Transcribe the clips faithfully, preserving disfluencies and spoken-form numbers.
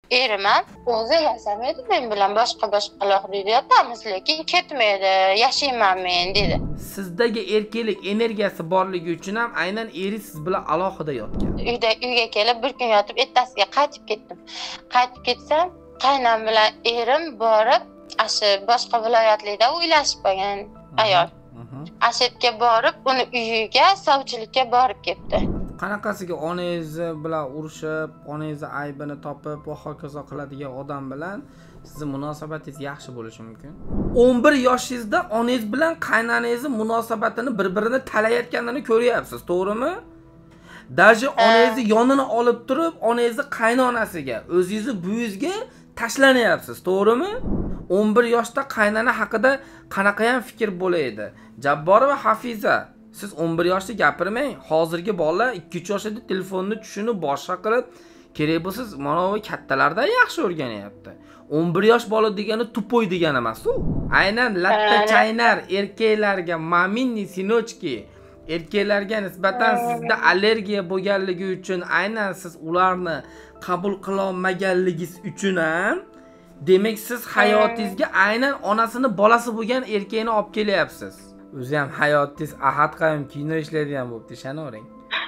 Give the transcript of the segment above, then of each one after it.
erim ham o'zi yashamaydi men bilan boshqa boshqa alohida yotamiz, lekin ketmaydi, yashayman men dedi. Sizdagi erkaklik energiyasi borligi uchun ham aynan eri siz bilan alohida yotgan. Uyda uyga kelib bir kun yotib, ertasiga qaytib ketdim. Qaytib ketsam, qaynam bilan erim borib, ashi boshqa viloyatlarda uylashib qolgan ayol. Ashirga borib, uni uyiga sovchilikka borib ketdi. Qanaqasiga onangiz bilan urushib, onangiz aybini topib va hokazo qiladigan odam bilan sizning munosabatingiz yaxshi bo'lishi mumkin. o'n bir yoshingizda onangiz bilan qaynonangizning munosabatini bir-birini talayotganini ko'ryapsiz, to'g'rimi? Daji onangizni yonini olib turib, onangizni qaynonasiga, o'zingizni buyingizga tashlanyapsiz, to'g'rimi? o'n bir yoshda qaynona haqida qanaqa ham fikr bo'laydi? Jabbor va Hafiza, siz o'n bir yoshda gapirmang. Hozirgi bolalar ikki uch yoshda telefonni tushunib, boshqa qilib, kerak bo'lsa, mana bu kattalardan yaxshi o'rganyapti. o'n bir yosh bola degani tupoy degani emas-ku. Aynan latta chaynar erkaklarga maminni sinochki erkaklarga nisbatan sizda allergiya bo'lganligi uchun, aynan siz ularni qabul qila olmaganligingiz uchun ham demak siz hayotingizga aynan onasini bolasi bo'lgan erkakni olib kelyapsiz. O'zi ham hayotingiz Ahad Qayum kino ishlaydigan bo'pti, ishonavering.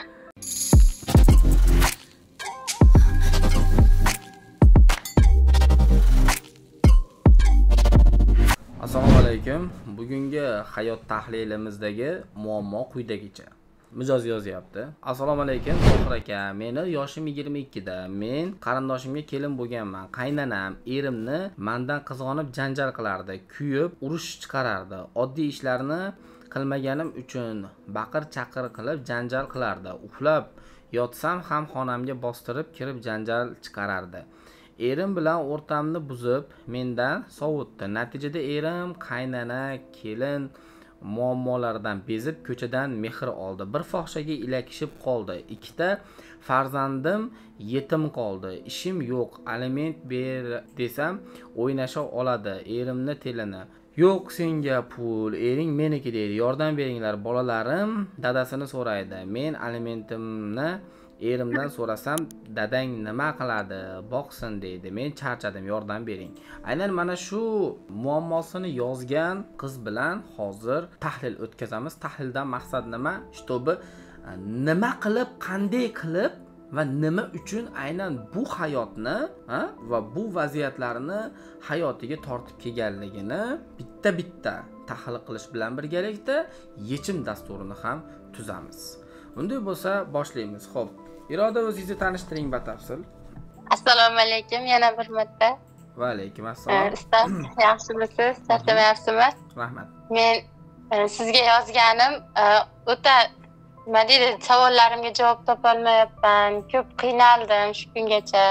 Assalomu alaykum. Bugungi hayot tahlilimizdagi muammo quyidagicha. Mijoz yozyapti. Assalomu alaykum Tohir aka. Meni yoshim yigirma ikki da. Men qarindoshimga kelin bo'lganman. Qaynanam erimni mendan qizg'onib janjal qilardi, kuyib, urush chiqarardi. Oddiy ishlarni qilmaganim uchun baqir-chaqir qilib janjal qilardi. Uxlab yotsam ham xonamga bostirib kirib janjal chiqarardi. Erim bilan o'rtamni buzib, mendan sovutdi. Natijada erim qaynana, kelin muammolaridan bezib ko'chadan mehr oldi. Bir fohishaga ilakishib qoldi. Ikkita farzandim yetim qoldi. Ishim yo'q, aliment ber desam o'ynasha oladi erimni telini. Yo'q senga pul, ering meniki deydi. Yordam beringlar, bolalarim dadasini so'raydi. Men alimentimni erimdan so'rasam, dadang nima qiladi? Boqsin deydi. Men charchadim, yordam bering. Aynan mana shu muammosini yozgan qiz bilan hozir tahlil o'tkazamiz. Tahlildan maqsad nima? Shtobi nima qilib, qanday qilib va nima uchun aynan bu hayotni ha, va bu vaziyatlarni hayotiga tortib kelganligini bitta-bitta tahlil qilish bilan birgalikda yechim dasturini ham tuzamiz. Bunday bo'lsa boshlaymiz. Xo'p, Iroda, o'zingizni tanishtiring batafsil. Assalomu alaykum yana bir marta. Va alaykum assalom. Ustoz, yaxshimisiz? Charchamayapsizmi? Rahmat. Men sizga yozganim o'ta nima deydi, savollarimga javob topolmayapman. Ko'p qiynaldim shu kungacha.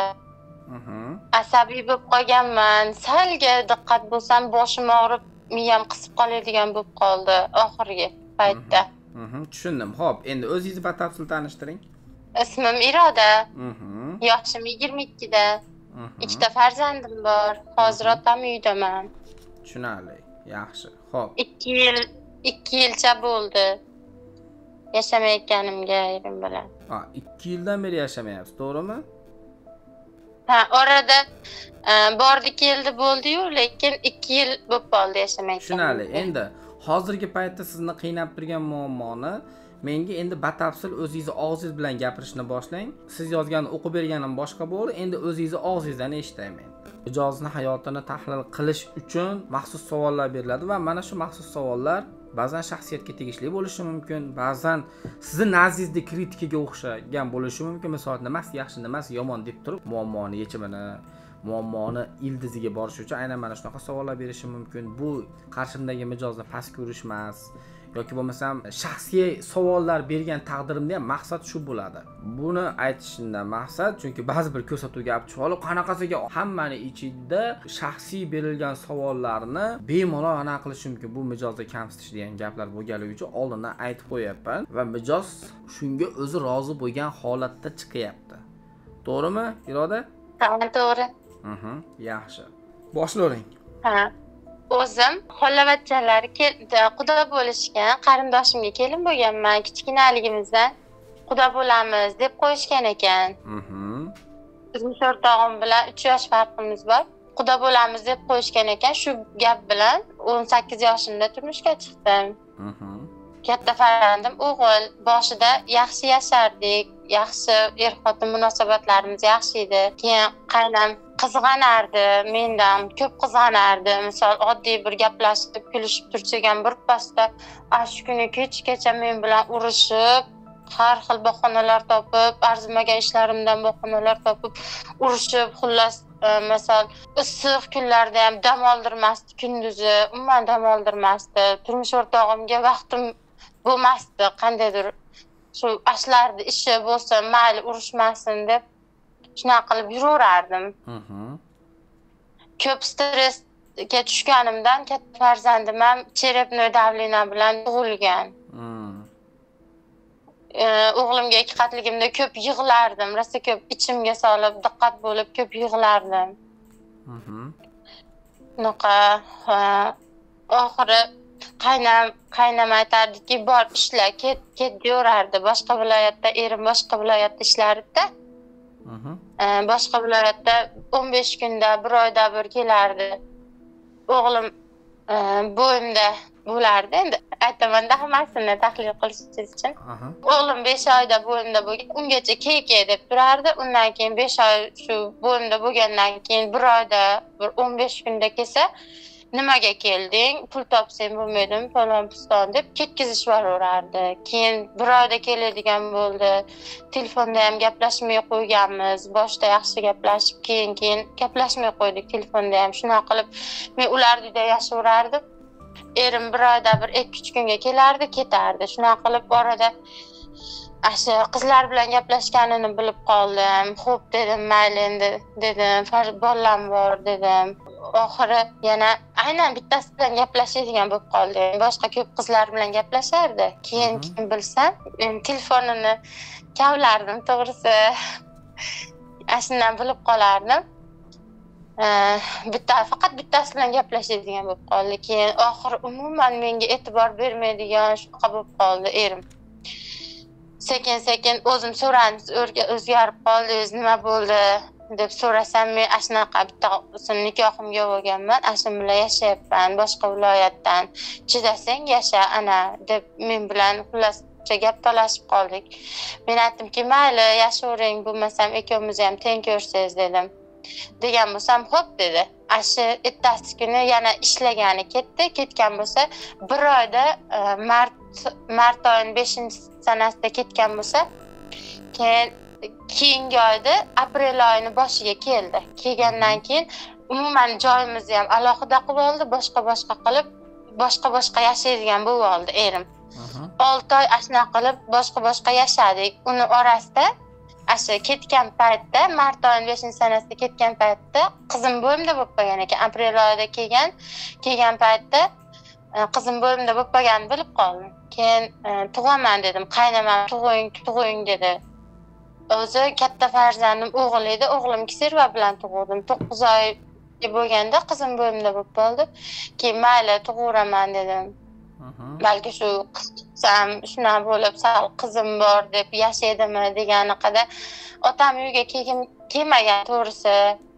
Asabiy bo'lib qolganman. Salga diqqat bo'lsam, boshim og'rib, miyam qisib qoladigan bo'lib qoldi oxirgi paytda. Mhm, tushundim. Xo'p, endi o'zingizni batafsil tanishtiring. Ismim Iroda. Mhm. Yoshim yigirma ikki da. Ikkita farzandim bor. Hozir otam uydaman. Tushunarli. Yaxshi. Xo'p. ikki yil ikki yilcha bo'ldi yashamayotganimga erim bilan. Ha, ikki yildan beri yashamayapsiz, to'g'rimi? Ha, orada bordi keldi bo'ldi-yu, lekin ikki yil bo'lib qoldi yashamayotganim. Tushunarli. Endi hozirgi paytda sizni qiynab turgan muammoni menga endi batafsil o'zingiz og'zingiz bilan gapirishni boshlang. Siz yozgan o'qib berganim boshqa bo'ldi, endi o'zingiz og'zingizdan eshitayman. Mijozni hayotini tahlil qilish uchun maxsus savollar beriladi va mana shu maxsus savollar ba'zan shaxsiyatga tegishli bo'lishi mumkin, ba'zan sizning nazdingizda kritikaga o'xshagan bo'lishi mumkin. Misol, nimasi yaxshi, nimasi yomon deb turib muammoni yechimini, muammoni ildiziga borish uchun aynan mana shunaqa savollar berishi mumkin. Bu qarshimdagi mijozni past ko'rish emas, yoki bo'lmasam shaxsiy savollar bergan taqdirimda ham maqsad shu bo'ladi. Buni aytishimdan maqsad, chunki ba'zi bir ko'rsatuvga olib chiqib olib, qanaqasiga hammaning ichida shaxsiy berilgan savollarni bemalol ana qilish mumkin. Bu mijozda kamsitish degan gaplar bo'lganligi uchun oldindan aytib qo'yapman va mijoz shunga o'zi rozi bo'lgan holatda chiqyapti. To'g'rimi, Iroda? Ha, to'g'ri. Mhm, yaxshi. Boshlavering. Ha. O'zim xolavachchalari quda bo'lishgan, qarindoshimga kelin bo'lganman. Kichkinaligimizdan quda bo'lamiz deb qo'yishgan ekan. Mhm. turmush o'rtog'im bilan uch yosh farqimiz bor. Quda bo'lamiz deb qo'yishgan ekan. Shu gap bilan o'n sakkiz yoshimda turmushga chiqdim. Katta farzandim o'g'il. Boshida yaxshi yashardik, yaxshi er-xotin munosabatlarimiz yaxshi edi. Keyin qaynam qizg'anardi, mendan ko'p qizg'anardi. Misol oddiy bir gaplashib, kulishib tursak ham birpasda shu kuni kechgacha men bilan urushib, har xil bahonalar topib, arzimagan ishlarimdan bahonalar topib, urushib, xullas misol issiq kunlarda ham dam oldirmasdi, kunduzi umuman dam oldirmasdi. Turmush o'rtog'imga vaqtim bo'lmasdi, qandaydir shu ashlardi, ishi bo'lsin, mayli urushmasin deb shunaqa qilib yuraverardim. Ko'p stressga tushganimdan katta farzandim ham cherepnoy davleniya bilan tug'ilgan. O'g'limga ikki qatligimda ko'p yig'lardim, rosa ko'p ichimga solib, diqqat bo'lib ko'p yig'lardim. Bunaqa oxiri qaynam qaynam aytardiki, bor ishla, ket, ket deyorardi. Boshqa viloyatda, erim boshqa viloyatda ishlardi-da. Boshqa viloyatda o'n besh kunda, bir oyda bir kelardi. O'g'lim bo'yimda bo'lardi. Endi aytaman-da hammasini tahlil qilishingiz uchun. O'g'lim besh oyda bo'yimda bo'lgan, ungacha keke deb turardi. Undan keyin besh oy shu bo'yimda bo'lgandan keyin bir oyda, bir o'n besh kunda kelsa, nimaga kelding? Pul topsang bo'lmaydimi? Falon piston deb ketkizib yuborardi. Keyin bir oyda keladigan bo'ldi. Telefonda ham gaplashmay qo'yganmiz. Boshda yaxshi gaplashib, keyin keyin gaplashmay qo'ydik telefonda ham. Shunaqa qilib men ular uyda yashayverardim. Erim bir oyda bir ikki uch kunga kelardi, ketardi. Shunaqa qilib orada asha qizlar bilan gaplashganini bilib qoldim. Xo'p dedim, mayli endi dedim, bolam bor dedim. Oxiri yana aynan bittasi bilan gaplashadigan bo'lib qoldim. Boshqa ko'p qizlar bilan gaplashardi. Keyin keyin bilsam, telefonini kavlardim, to'g'risi. Ashundan bilib qolardim. Bitta faqat bittasi bilan gaplashadigan bo'lib qoldi. Keyin oxiri umuman menga e'tibor bermaydigan shunaqa bo'lib qoldi erim. Sekin-sekin o'zim so'raniz o'zgarib qoldingiz, nima bo'ldi deb so'rasam, men ashunaqa bittasini nikohimga bo'lganman, ashun bilan yashayapman, boshqa viloyatdan. Chidasang yasha ana deb men bilan xullas gap talashib qoldik. Men aytdimki, mayli yashavering, bo'lmasam ikkovimiz ham teng ko'rsangiz dedim. Degan bo'lsam, xo'p dedi. Ashi ertasi kuni yana ishlagani ketdi. Ketgan bo'lsa, bir oyda mart mart oyining beshinchi sanasida ketgan bo'lsa, keyin keyingi oyda aprel oyining boshiga keldi. Kelgandan keyin umuman joyimizni ham alohida qilib oldi, boshqa-boshqa qilib, boshqa-boshqa yashaydigan bo'lib oldi erim. olti oy ashuna qilib boshqa-boshqa yashadik. Uni orasida asha ketgan paytda, mart oyining beshinchi sanasida ketgan paytda qizim bo'yimda bo'lib qolgan ekan. Aprel oyida kelgan, kelgan paytda qizim bo'yimda bo'lib qolganini bilib qoldim. Keyin tug'aman dedim. Qaynamam tug'ing, tug'ing dedi. O'zi katta farzandim o'g'il edi. O'g'lim Kiserva bilan tug'dim. to'qqiz oy bo'lganda qizim bo'yimda bo'lib qoldi. Keyin mayli tug'uraman dedim. Balki shu qizsam shunaqa bo'lib, sal qizim bor deb yashaydimi deganiqada otam uyga kelgim kelmagan to'g'risi.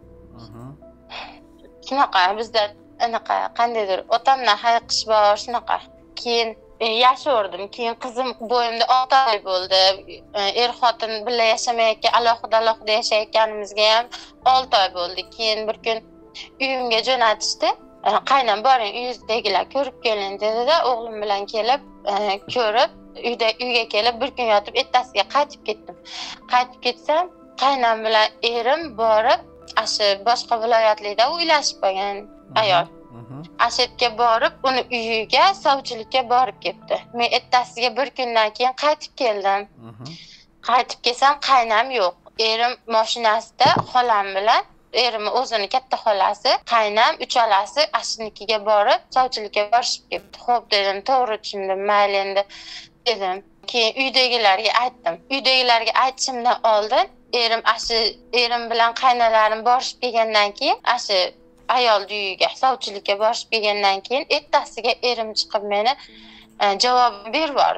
Shunaqa bizda anaqa qandaydir otamdan hayiqish bor, shunaqa. Keyin yashaverdim. Keyin qizim bo'yimda olti oy bo'ldi. Er-xotin birga yashamayotgan, alohida-alohida yashayotganimizga ham olti oy bo'ldi. Keyin bir kun uyimga jo'natishdi. Qaynam boring uyingizdagilar ko'rib keling dedi-da, o'g'lim bilan kelib, ko'rib, uyda uyga kelib bir kun yotib, ertasiga qaytib ketdim. Qaytib ketsam, qaynam bilan erim borib, ashi boshqa viloyatlarda uylashib qolgan ayol. Ashitga borib, uni uyiga sovchilikka borib ketdi. Men ertasiga bir kundan keyin qaytib keldim. Qaytib kelsam, qaynam yo'q. Erim mashinasida xolam bilan erim o'zini katta xolasi, qaynam uchalasi ashinikiga borib, sovchilikka borishib ketdi. Xo'p dedim, to'g'ri tushundim, mayli endi dedim. Keyin uydagilarga aytdim. Uydagilarga aytishimdan oldin erim ashi erim bilan qaynalarim borishib kelgandan keyin ashi ayol uyiga sovchilikka borishib kelgandan keyin ertasiga erim chiqib meni javob berib bordi.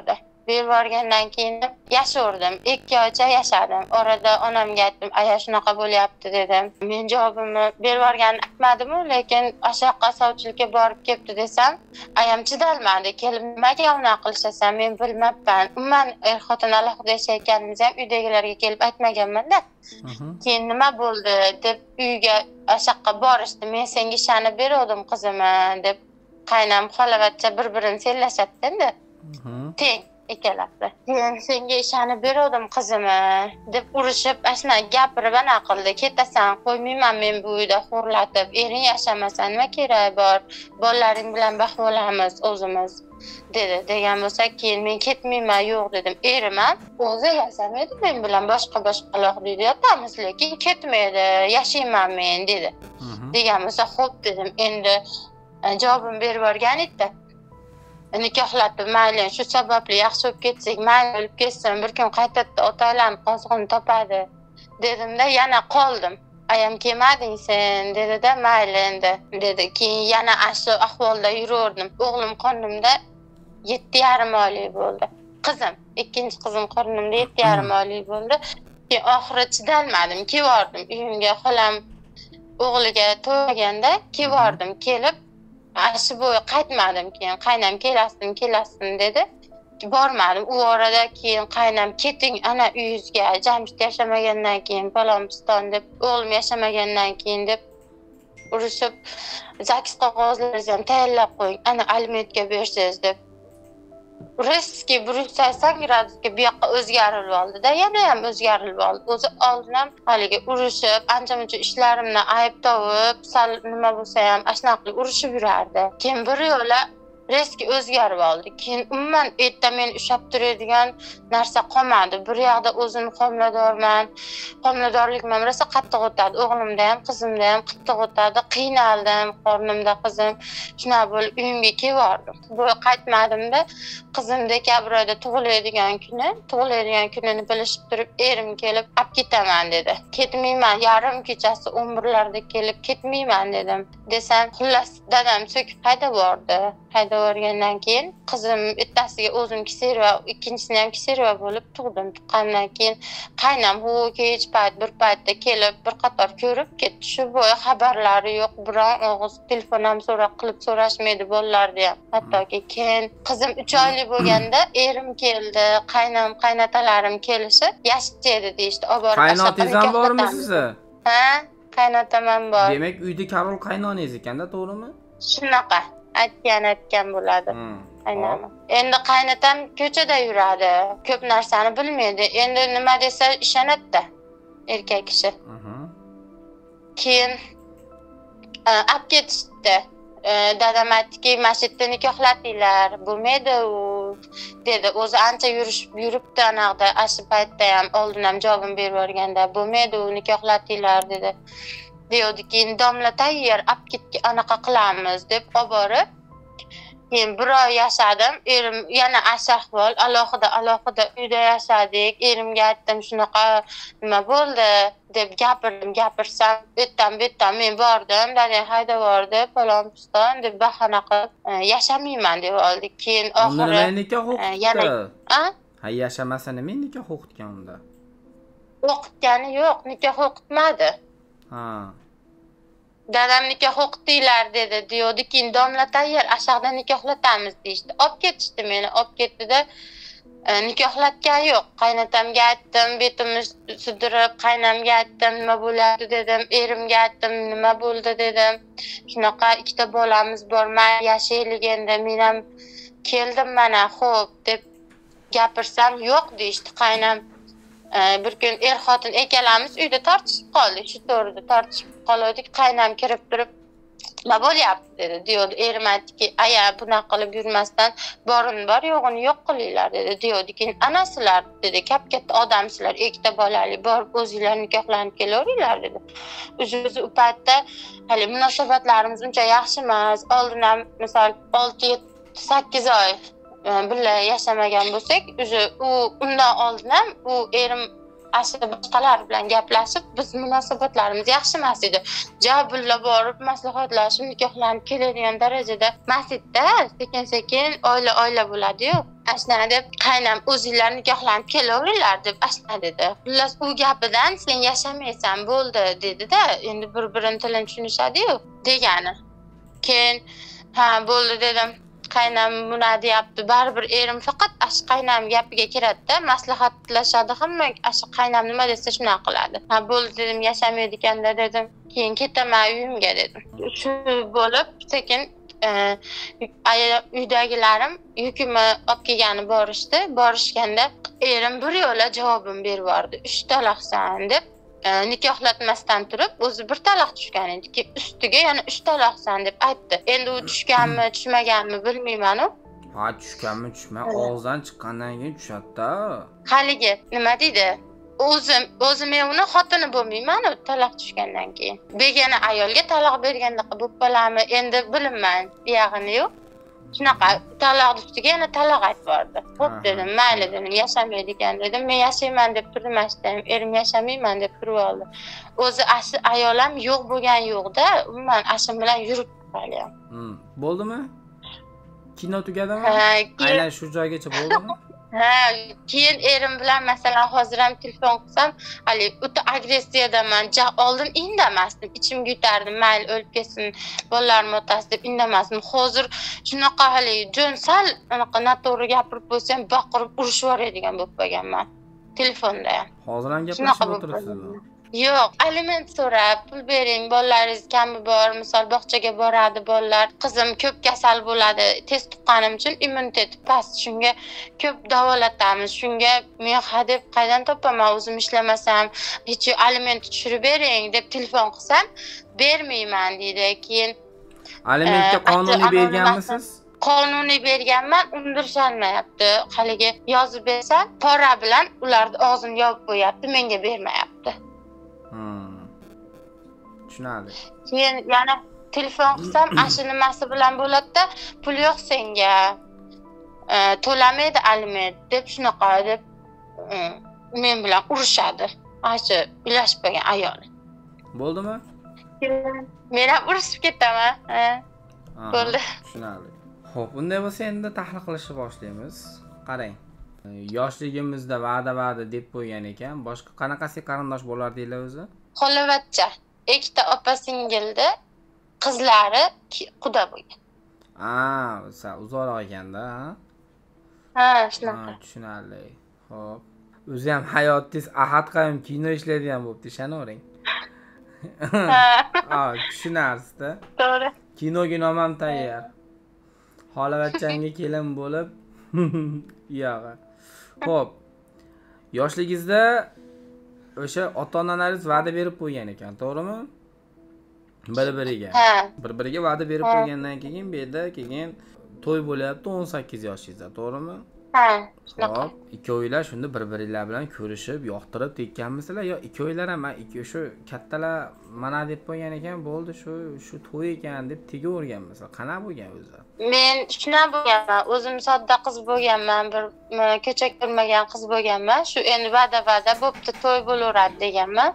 berib yuborgandan keyin yashaverdim. ikki oycha yashadim. Orada onamga aytdim, aya shunaqa bo'lyapti dedim. Men javobimni berib yuborganini aytmadimu, lekin o'sha yoqqa sovchilikka borib kelibdi desam, ayam chidalmadi. Kelib nimaga unaqa qilishasan, men bilmabman. Umuman er-xotin alohida yashayotganimizni ham uydagilarga kelib aytmaganman-da. Keyin nima bo'ldi deb uyga o'sha yoqqa borishdi. Men senga ishonib berdim qizimni deb qaynam xolavachcha bir-birini sellashadi endi. Teng ikkalasi. Keyin senga ishonib berdim qizimni deb urishib, ashuna gapirib ana qildi. Ketasan, qo'ymayman men bu uyda xo'rlatib. Ering yashamasa nima kerak bor? Bolalaring bilan baxt olamiz o'zimiz dedi. Degan bo'lsa, keyin men ketmayman, yo'q dedim. Erim ham o'zi yashamaydi men bilan boshqa boshqa alohida yotamiz, lekin ketmaydi, yashayman men dedi. Degan bo'lsa, xo'p dedim. Endi javobim berib yuborgan edi. Nikohlatib mayli, shu sababli yaxshi bo'lib ketsak, mayli bo'lib ketsin, bir kun qaytadi otalarning qozig'ini topadi dedimda, yana qoldim. Ayam kelmading sen dedi-da, mayli endi dedi. Keyin yana shu ahvolda yuraverdim. O'g'lim qornimda yetti yarim oylik bo'ldi. Qizim, ikkinchi qizim qornimda yetti yarim oylik bo'ldi. Keyin oxiri chidalmadim, keldim uyimga. Xolam o'g'liga to'yganda keldim, kelib Ashi bo'yi qaytmadim. Keyin qaynam kelasin, kelasin dedi. Bormadim. U orada keyin qaynam keting ana uyingizga, Jamshid yashamagandan keyin Palonpiston deb, o'g'lim yashamagandan keyin deb urushib, zaks qog'ozlaringizni ham tayyorlab qo'ying, ana alimentga bersiz deb. Riski bir yuz sakson gradusga bu yoqqa o'zgarib oldi-da, yana ham o'zgarib oldi. O'zi oldin ham haliga urushib, ancha-muncha ishlarimni ayb topib, sal nima bo'lsa ham ashuna qilib urushib yurardi. Keyin bir yo'la riski o'zgarib oldi. Keyin umuman erta men ushlab turadigan narsa qolmadi. Bir yoqda o'zim homiladorman. Homiladorlikman rosa qattiq o'tadi. O'g'limda ham, qizimda ham qattiq o'tadi. Qiynaldim, qornimda qizim. Shuna bo'lib uyimga keldim. Bu qaytmadimda qizim dekabrda tug'iladigan kuni, tug'iladigan kunini bilishib turib, erim kelib, "Olib ketaman" dedi. "Ketmayman, yarim kechasi o'n birlarda kelib ketmayman" dedim. Desam, xullas dadam so'kib haydab bordi. Haydab borgandan keyin qizim bittasiga o'zim Kisirova, ikkinchisini ham Kisirova bo'lib tug'dim. Tuqqandan keyin qaynam hu kech payt bir paytda kelib bir qator ko'rib ketdi. Shu bo'yi xabarlari yo'q, biron og'iz telefon ham so'roq qilib so'rashmaydi bolalarni ham. Hattoki keyin qizim uch oylik bo'lganda erim keldi, qaynam, qaynotalarim kelishib, yashaydi deyishdi. Oborib qaynotangiz ham bormi sizni? Ha, qaynotam ham bor. Demak, uyda Karol qaynonangiz ekanda, to'g'rimi? Shunaqa. Aytgan aytgan bo'ladi. Aynan. Endi qaynotam ko'chada yuradi. Ko'p narsani bilmaydi. Endi nima desa ishonadi-da erkak kishi. Keyin olib ketishdi. Dadam aytdiki, "Masjidda nikohlatinglar, bo'lmaydi u" dedi. O'zi ancha yurishib yuribdi anaqda, ashi paytda ham oldin ham javobim berib yuborganda, "Bo'lmaydi u, nikohlatinglar" dedi. Deydi, keyin domla tayyor, olib ketga anaqa qilamiz deb olib borib, keyin bir oy yashadim. Erim yana ashahvol, alohida alohida uyda yashadik. Erimga aytdim, "Shunaqa nima bo'ldi" deb gapirdim, gapirsam, "O'tdan betdan men bordim, dadang haydab bordi, Palonpiston" deb bahona qilib, "Yashamayman" deb oldi. Keyin oxiri nima nikoh o'qitdi? Ha? Ha, yashamasa nima nikoh o'qitgan unda? O'qitgani yo'q, nikoh o'qitmadi. Ha. Dadam nikoh o'qitinglar dedi, deydi. Keyin domla tayyor, ashaqda nikohlatamiz deydi. Olib ketishdi meni, olib ketdi-da, nikohlatgan yo'q. Qaynotamga aytdim, betimiz sudirib, qaynamga aytdim, nima bo'lyapti dedim, erimga aytdim, nima bo'ldi dedim. Shunaqa ikkita bolamiz bor, men yashaylik endi, men ham keldim mana, xo'p deb gapirsam, yo'q deydi qaynam. Bir kun er-xotin ikkalamiz uyda tortishib qoldik. Shu to'g'rida tortishib qoldik. Qaynam kirib turib, "Nima bo'lyapti" dedi. Deydi, erim aytdiki, "Aya, bunaqa qilib yurmasdan borin bor, yo'g'ini yo'q qilinglar" dedi. Deydi, keyin "Anasilar" dedi, "Kap-katta odamsizlar, ikkita bolali, borib o'zingizlar nikohlanib kelaveringlar" dedi. O'zi u paytda hali munosabatlarimiz uncha yaxshi emas. Oldin ham misol olti yetti sakkiz oy birga yashamagan bo'lsak, o'zi u undan oldin ham u erim aslida boshqalar bilan gaplashib, biz munosabatlarimiz yaxshi emas edi. Jabulla borib maslahatlashib, nikohlanib keladigan darajada emas edi-da, sekin-sekin oila-oila bo'ladi-yu. ashna deb qaynam o'zinglar nikohlanib kelaveringlar deb ashna dedi. Xullas u gapidan sen yashamaysan bo'ldi dedi-da, endi bir-birini tilini tushunishadi-yu degani. Keyin ha bo'ldi dedim. Qaynam buni deyapti. Baribir erim faqat ash qaynam gapiga kiradi-da, maslahatlashadi hamma. Ash qaynam nima desa shuna qiladi. Ha bo'ldi dedim, yashamaydi ekanda dedim. Keyin ketaman uyimga dedim. Shu bo'lib sekin uydagilarim yukimni olib kelgani borishdi. Borishganda erim bir yo'la javobim berib yubordi. uch taloqsan deb nikohlatmasdan turib o'zi bir taloq tushgan edi. Ustiga yana uch taloqsan deb aytdi. Endi u tushganmi, tushmaganmi bilmayman-u. Ha, tushganmi, tushma, og'izdan chiqqandan keyin tushadi-da. Haligi nima deydi? O'zim o'zim men uni xotini bo'lmayman-u taloq tushgandan keyin. Begona ayolga taloq bergandaqa bo'lib qolarmi? Endi bilmayman, buyog'ini-yu. Shunaqa taloq ustiga yana taloq aytib bordi. Xo'p dedim, mayli dedim, yashamaydi ekan dedim. Men yashayman deb turdim ashtam, erim yashamayman deb turib oldi. O'zi asli ayolam yo'q bo'lgan yo'q-da, umuman ashim bilan yurib qolyapman. Hmm, bo'ldimi? Kino tugadimi? Aynan shu joygacha bo'ldimi? Ha, keyin erim bilan masalan hozir ham telefon qilsam, hali o'ta agressiyadaman. Oldin indamasdim, ichimga yutardim, mayli o'lib ketsin, bolalarim otasi deb indamasdim. Hozir shunaqa hali jon sal anaqa noto'g'ri gapirib qo'ysam, baqirib urishib yuboradigan bo'lib qolganman telefonda ham. Hozir ham gaplashib o'tiribsizmi? Yo'q, aliment so'rab, pul bering, bolalaringiz kami bor, misol bog'chaga boradi bolalar. Qizim ko'p kasal bo'ladi. Test tuqqanim uchun immuniteti past. Shunga ko'p davolatamiz. Shunga men hadeb qaydan topaman, o'zim ishlamasam, hech aliment tushirib bering deb telefon qilsam, bermayman deydi. Keyin alimentga qonuniy berganmisiz? Qonuniy berganman, undirisholmayapti. Haliga yozib bersam, pora bilan ularni og'zini yopib qo'yapti, menga bermayapti. Tushunadi. Keyin yana telefon qilsam, ashi nimasi bilan bo'ladi-da, pul yo'q senga. To'lamaydi aliment deb shunaqa deb men bilan urishadi. Ashi ilashib qolgan ayol. Bo'ldimi? Men ham urishib ketaman. Bo'ldi. Tushunadi. Xo'p, unday bo'lsa endi tahlil qilishni boshlaymiz. Qarang. Yoshligimizda va'da-va'da deb qo'ygan ekan, boshqa qanaqasi qarindosh bo'lardinglar o'zi? Xolavachcha. Ikkita opa-singildi, qizlari quda bo'lgan. Ha, o'sa uzoqroq ekanda, ha? Ha, shunaqa. Tushunarli. Xo'p. O'zi ham hayotingiz ahad qayim kino ishlaydigan bo'pti, ishonavering. Ha, tushunarsiz-da. To'g'ri. Kinoga nom ham tayyor. Xolavachchangga kelin bo'lib, yo'q. Xo'p. Yoshligingizda o'sha ota-onalaringiz va'da berib qo'ygan ekan, to'g'rimi? Bir-biriga. Ha. Bir-biriga va'da berib qo'ygandan keyin bu yerda keyin to'y bo'lyapti o'n sakkiz yoshingizda, to'g'rimi? Ha, shunaqa. Xo'p, ikkovinglar shunda bir-biringlar bilan ko'rishib, yoqtirib tekkanmisizlar yo ikkovinglar ham ikki shu kattalar mana deb qo'ygan ekan, bo'ldi, shu shu to'y ekan deb tegaverganmisizlar. Qana bo'lgan o'zi? Men shuna bo'lganman, o'zim sodda qiz bo'lganman, bir ko'cha ko'rmagan qiz bo'lganman. Shu endi va'da-va'da bo'pti, to'y bo'laveradi deganman.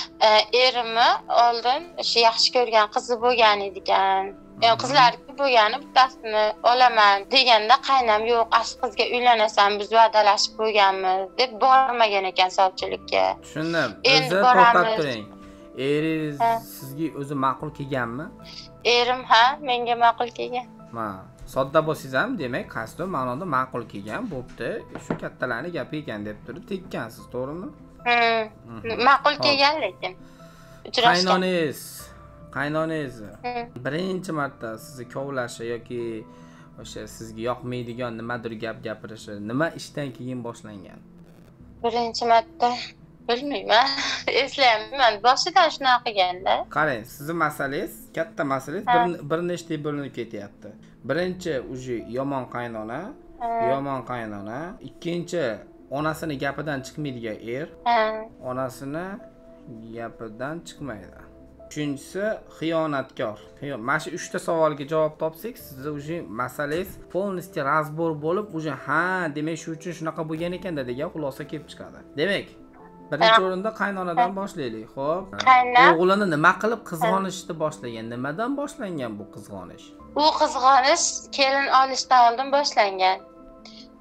Erimni oldin o'sha yaxshi ko'rgan qizi bo'lgan ekan. Yani qizlar bo'lgani bittasini olaman deganda qaynam yo'q, asl qizga uylanasan, biz va'dalashib qo'yganmiz deb bormagan ekan sovchilikka. Tushundim. O'zi to'xtab turing. Eringiz sizga o'zi ma'qul kelganmi? Erim ha, menga ma'qul kelgan. Ha, sodda bo'lsangiz ham, demak, qasdi ma'noda ma'qul kelgan, bo'pti. Shu kattalarning gapi ekan deb turib tekkansiz, to'g'rimi? Hmm. Ma'qul kelgan lekin. Uchrashgan. Qaynonangiz Qaynonangiz birinchi marta sizni kovlashi yoki o'sha sizga yoqmaydigan nimadir gap gapirishi nima ishdan keyin boshlangan? Birinchi marta bilmayman, eslayapman. Boshidan shunaqa qilganda. Qarang, sizning masalangiz, katta masalangiz bir nechta bo'linib ketyapti. Birinchi uji yomon qaynona, yomon qaynona, ikkinchi onasini gapidan chiqmaydigan er, onasini gapidan chiqmaydi. Uchinchisi xiyonatkor. Mana shu uchta savolga javob topsak, sizni uje masalangiz полностью разбор bo'lib, uje ha, demak shu uchun shunaqa bo'lgan ekan degan xulosa kelib chiqadi. Demak, birinchi o'rinda qaynonadan boshlaylik. Xo'p. O'g'lini nima qilib qizg'onishni boshlagan? Nimadan boshlangan bu qizg'onish? U qizg'onish kelin olishdan oldin boshlangan.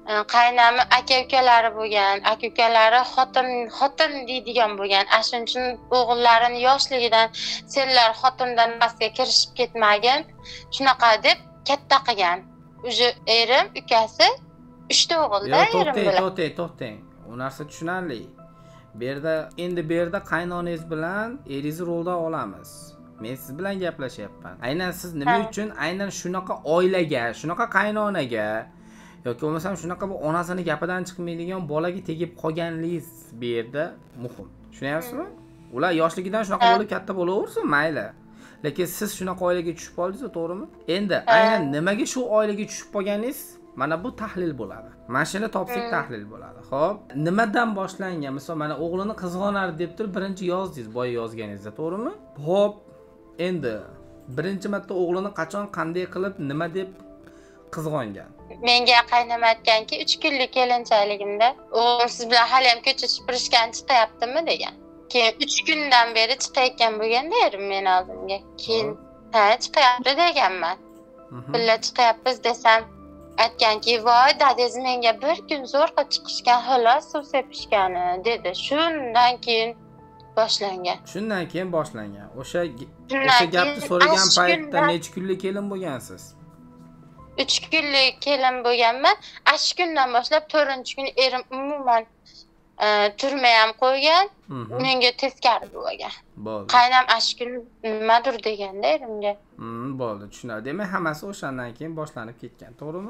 qaynami aka-ukalari bo'lgan, aka-ukalari xotin xotin deydigan bo'lgan. Shuning uchun o'g'illarini yoshligidan senlar xotindan pastga kirishib ketmagin, shunaqa deb katta qilgan. O'zi erim, ukasi uchta o'g'ilda erim bilan. To'xtang, to'xtang. U narsa tushunarli. Bu yerda endi bu yerda qaynonangiz bilan eringizni roldan olamiz. Men siz bilan gaplashyapman. Aynan siz nima uchun aynan shunaqa oilaga, shunaqa qaynonaga yoki bo'lmasam shunaqa bu onasini gapidan chiqmaydigan bolaga tegib qolganligingiz bu yerda muhim. Tushunyapsizmi? Ular yoshligidan shunaqa bo'lib katta bo'laversin, mayli. Lekin siz shunaqa oilaga tushib qoldingiz, to'g'rimi? Endi aynan nimaga shu oilaga tushib qolganingiz, mana bu tahlil bo'ladi. Mana shuni topsak tahlil bo'ladi. Xo'p, nimadan boshlangan? Misol mana o'g'lini qizg'onar deb turib birinchi yozdingiz, boya yozganingizda, to'g'rimi? Xo'p, endi birinchi marta o'g'lini qachon, qanday qilib, nima deb qizg'ongan? Menga qaynam aytganki, uch kunlik kelinchaligimda o'g'lim siz bilan hali ham ko'cha supurishgan chiqyaptimi degan. Keyin uch kundan beri chiqayotgan bo'lganda erim men oldimga. Keyin ha, chiqyapti deganman. Billa chiqyapmiz desam, aytganki, "Voy, dadangiz menga bir kun zo'rqa chiqishgan, xolos suv sepishgani" dedi. Shundan keyin boshlangan. Shundan keyin boshlangan. O'sha o'sha gapni so'ragan paytda necha kunlik kelin bo'lgansiz? uch kunlik kelin bo'lganman. Ash kundan boshlab to'rtinchi kun erim umuman turmay ham qo'ygan, menga teskari bo'lgan. Bo'ldi. Qaynam ash kun nimadir deganda erimga. Hmm, bo'ldi, tushunarli. Demak, hammasi o'shandan keyin boshlanib ketgan, to'g'rimi?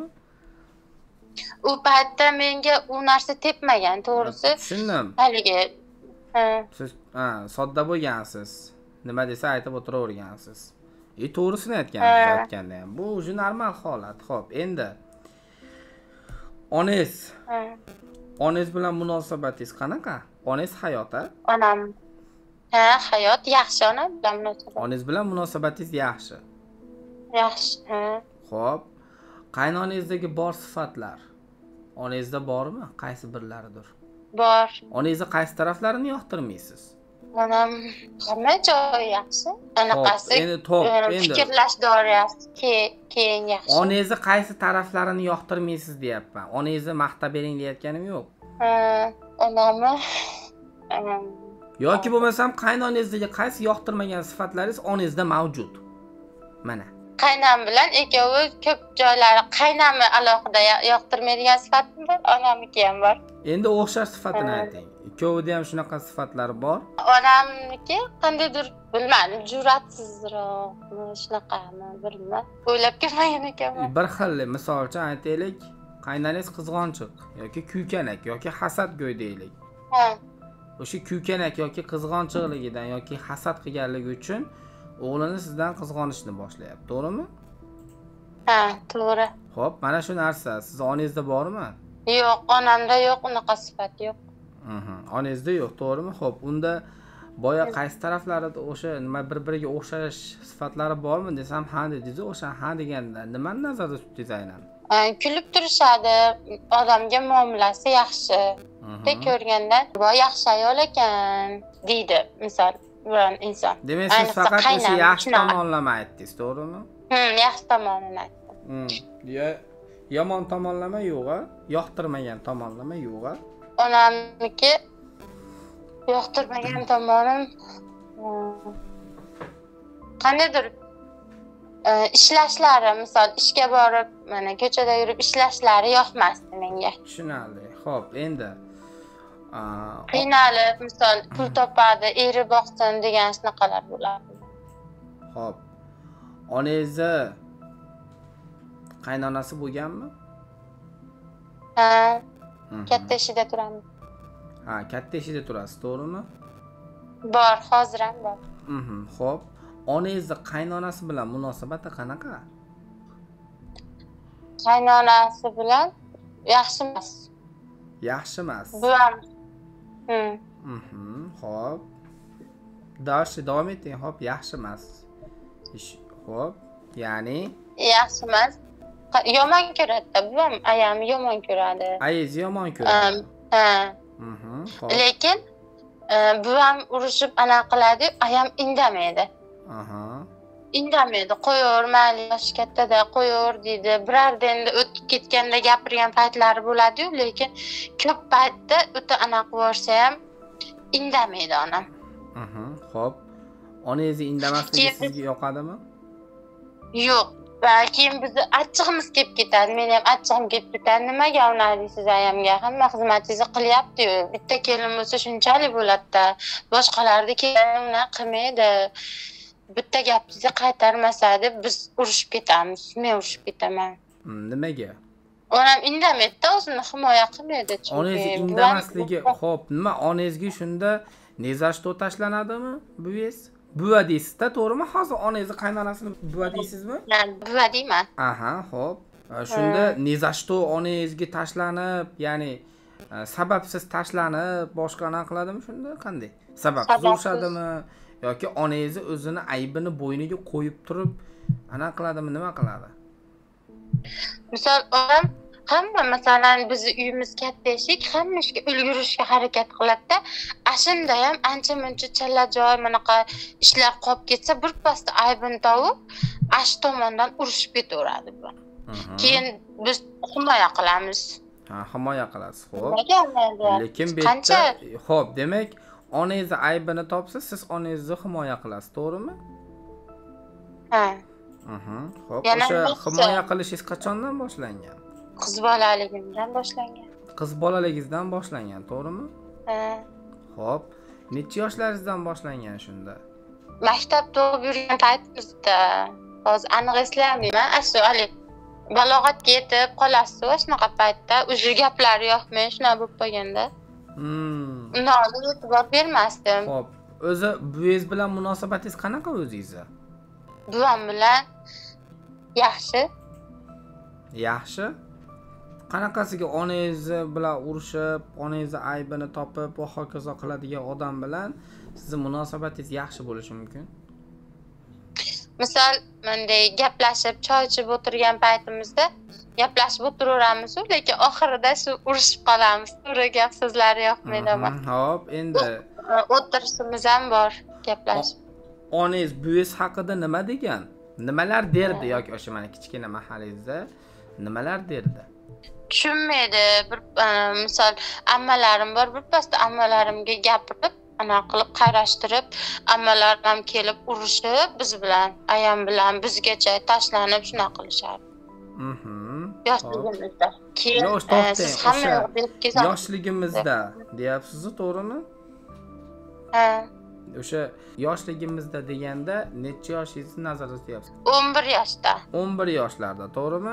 U paytda menga u narsa tepmagan, to'g'risi. Tushundim. Haligi siz ha, sodda bo'lgansiz. Nima desa aytib o'tiravergansiz. E, to'g'risini aytgansiz, aytganda ham. Bu o'zi normal holat. Xo'p, endi onangiz onangiz bilan munosabatingiz qanaqa? Onangiz hayot-a? Onam ha, hayot yaxshi, onam bilan munosabat. Onangiz bilan munosabatingiz yaxshi. Yaxshi, ha. Xo'p, qaynonangizdagi bor sifatlar onangizda bormi? Qaysi birlaridir? Bor. Onangizni qaysi taraflarini yoqtirmaysiz? Onam hamma joyi yaxshi. Anaqasi. Endi to'p, endi fikrlash doirasi keyin yaxshi. Onangizni qaysi taraflarini yoqtirmaysiz deyapman. Onangizni maqtab bering deyotganim yo'q. Ha, onamni yoki bo'lmasam qaynonangizdagi qaysi yoqtirmagan sifatlaringiz onangizda mavjud? Mana. Qaynam bilan ikkovi ko'p joylari qaynamni alohida yoqtirmaydigan sifatim bor, onamniki ham bor. Endi o'xshash sifatini ayting. Ikkovida ham shunaqa sifatlari bor. Onamniki qandaydir bilmadim, jur'atsizroqmi, shunaqami, bilmadim. O'ylab ko'rmagan ekanman. Bir xil, misol uchun aytaylik, qaynanangiz qizg'onchiq yoki kuykanak yoki hasadgo'y deylik. Ha. O'sha kuykanak yoki qizg'onchiqligidan yoki hasad qilganligi uchun o'g'lini sizdan qizg'onishni boshlayapti, to'g'rimi? Ha, to'g'ri. Xo'p, mana shu narsa siz onangizda bormi? Yo'q, onamda yo'q, unaqa sifat yo'q. Mhm. Onangizda yo'q, to'g'rimi? Xo'p, unda boya qaysi taraflarida o'sha nima bir-biriga o'xshash sifatlari bormi desam, ha dedingiz, o'sha ha deganda nimani nazarda tutdingiz aynan? Kulib turishadi, odamga muomalasi yaxshi. Deb ko'rganda, "Voy, yaxshi ayol ekan" deydi, misol biron inson. Demak, siz faqat o'sha yaxshi tomonlama aytdingiz, to'g'rimi? Hmm, yaxshi tomonini aytdim. Hmm. Ya yomon tomonlama yo'q-a? Yoqtirmagan tomonlama yo'q-a? Onamniki yoqtirmagan tomonim qandaydir ishlashlari, misol ishga borib, mana ko'chada yurib ishlashlari yoqmasdi menga. Tushunarli. Xo'p, endi qiynalib, misol pul topadi, eri boqsin degan shunaqalar bo'ladi. Xo'p. Onangizni qaynonasi bo'lganmi? Ha. Katta ishida turamiz. Ha, katta ishida turasiz, to'g'rimi? Bor, hozir ham bor. Mhm. Xo'p. Onangizni qaynonasi bilan munosabati qanaqa? Qaynonasi bilan yaxshi emas. Yaxshi emas. Buvam. Hmm. Mhm. Xo'p. Dash davom eting. Xo'p, yaxshi emas. Ish, xo'p. Ya'ni yaxshi emas. Yomon ko'radi, buvam ayam yomon ko'radi. Ayingiz yomon ko'radi. Ha. Mhm. Lekin buvam urushib ana qiladi, ayam indamaydi. Aha. indamaydi, qo'yaver, mayli yoshi kattada qo'yaver deydi. Birarda endi o'tib ketganda gapirgan paytlari bo'ladi-yu, lekin ko'p paytda o'ta anaqa bo'lsa ham indamaydi onam. Mhm. Xo'p. Onangiz indamasligi sizga yoqadimi? Yo'q. Va keyin bizni achchig'imiz kelib ketadi. Men ham achchig'im kelib ketadi. Nimaga unadingiz ayamga? Hamma xizmatingizni qilyapti-yu. Bitta kelin bo'lsa shunchalik bo'ladi-da. Boshqalarda kelin qilmaydi. Bitta gapingizni qaytarmasa deb biz urushib ketamiz. Men urushib ketaman. Nimaga? Onam indamaydi-da, o'zini himoya qilmaydi. Onangiz indamasligi, xo'p, nima onangizga shunda nezashto tashlanadimi? Buvingiz? Buva deysiz-da, to'g'rimi? Hozir onangizni qaynonasini buva deysizmi? Men buva deyman. Aha, xo'p. Shunda nezashto onangizga tashlanib, ya'ni sababsiz tashlanib, boshqa anaqa qiladimi shunda? Qanday? Sababsiz urishadimi yoki onangizni o'zini aybini bo'yniga qo'yib turib anaqa qiladimi, nima qiladi? Misol onam hamma masalan bizni uyimiz katta eshik, hamma ishga ulgurishga harakat qiladi-da. Ashunda ham ancha-muncha challa joy bunaqa ishlar qolib ketsa, birpasda aybini topib, ash tomondan urushib ketaveradi bu. Keyin biz himoya qilamiz. Ha, himoya qilasiz, xo'p. Lekin bu qancha xo'p, demak, onangizni aybini topsa, siz onangizni himoya qilasiz, to'g'rimi? Ha. Mhm. Xo'p, o'sha himoya qilishingiz qachondan boshlangan? Qiz bolaligimdan boshlangan. Qiz bolaligingizdan boshlangan, to'g'rimi? Ha. Xo'p, necha yoshlaringizdan boshlangan shunda? Maktabda o'qib yurgan paytimizda, hozir aniq eslamayman, ashu hali balog'atga yetib qolasiz, shunaqa paytda o'sha gaplar yo'qmi, shunaqa bo'lib qolganda. Hmm. Undan e'tibor bermasdim. Xo'p, o'zi buvingiz bilan munosabatingiz qanaqa o'zingizni? Buvam bilan yaxshi. Yaxshi. Qanaqasiga onangiz bilan urushib, onangizni aybini topib va hokazo qiladigan odam bilan sizning munosabatingiz yaxshi bo'lishi mumkin? Misol, menday gaplashib, choy ichib o'tirgan paytimizda gaplashib o'tiraveramiz, lekin oxirida shu urushib qolamiz. To'g'ri gap so'zlari yo'qmaydi ama. Xo'p, endi o'tirishimiz ham bor, gaplashib. Onangiz buvingiz haqida nima degan? Nimalar derdi yoki o'sha mana kichkina mahallangizda nimalar derdi? Tushunmaydi. Bir misol ammalarim bor, birpasda ammalarimga gapirib, ana qilib qarashtirib, ammalar ham kelib urushib, biz bilan, ayam bilan bizgacha tashlanib shunaqa qilishardi. Mhm. Yoshligimizda. Keyin siz hamma yoshligimizda deyapsiz-ku, to'g'rimi? Ha. O'sha yoshligimizda deganda necha yoshingizni nazarda tutyapsiz? o'n bir yoshda. o'n bir yoshlarda, to'g'rimi?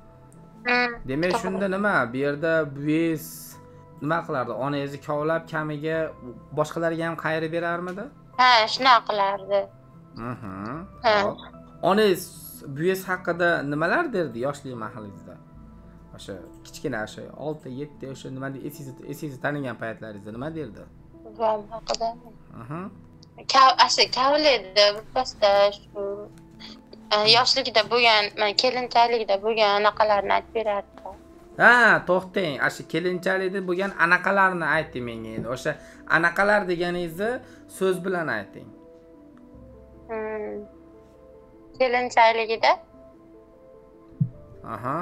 Demak, shunda nima? Bu yerda buvingiz nima qilardi? Onangizni kovlab kamiga boshqalarga ham qayirib berarmidi? Ha, shunaqa qilardi. Mhm. Onangiz buvingiz haqida nimalar derdi yoshlik mahallingizda? O'sha kichkina o'sha olti yetti o'sha nima esingizda esingizda tanigan paytlaringizda nima derdi? Buvam haqida. Mhm. Kav, asli kavlaydi, birpasda shu yoshligida bo'lgan, men kelinchalikda bo'lgan anaqalarni aytib berardi. Ha, to'xtang. Asli kelinchalikda bo'lgan anaqalarni ayting menga endi. O'sha anaqalar deganingizni so'z bilan ayting. Hmm. Kelinchaligida? Aha.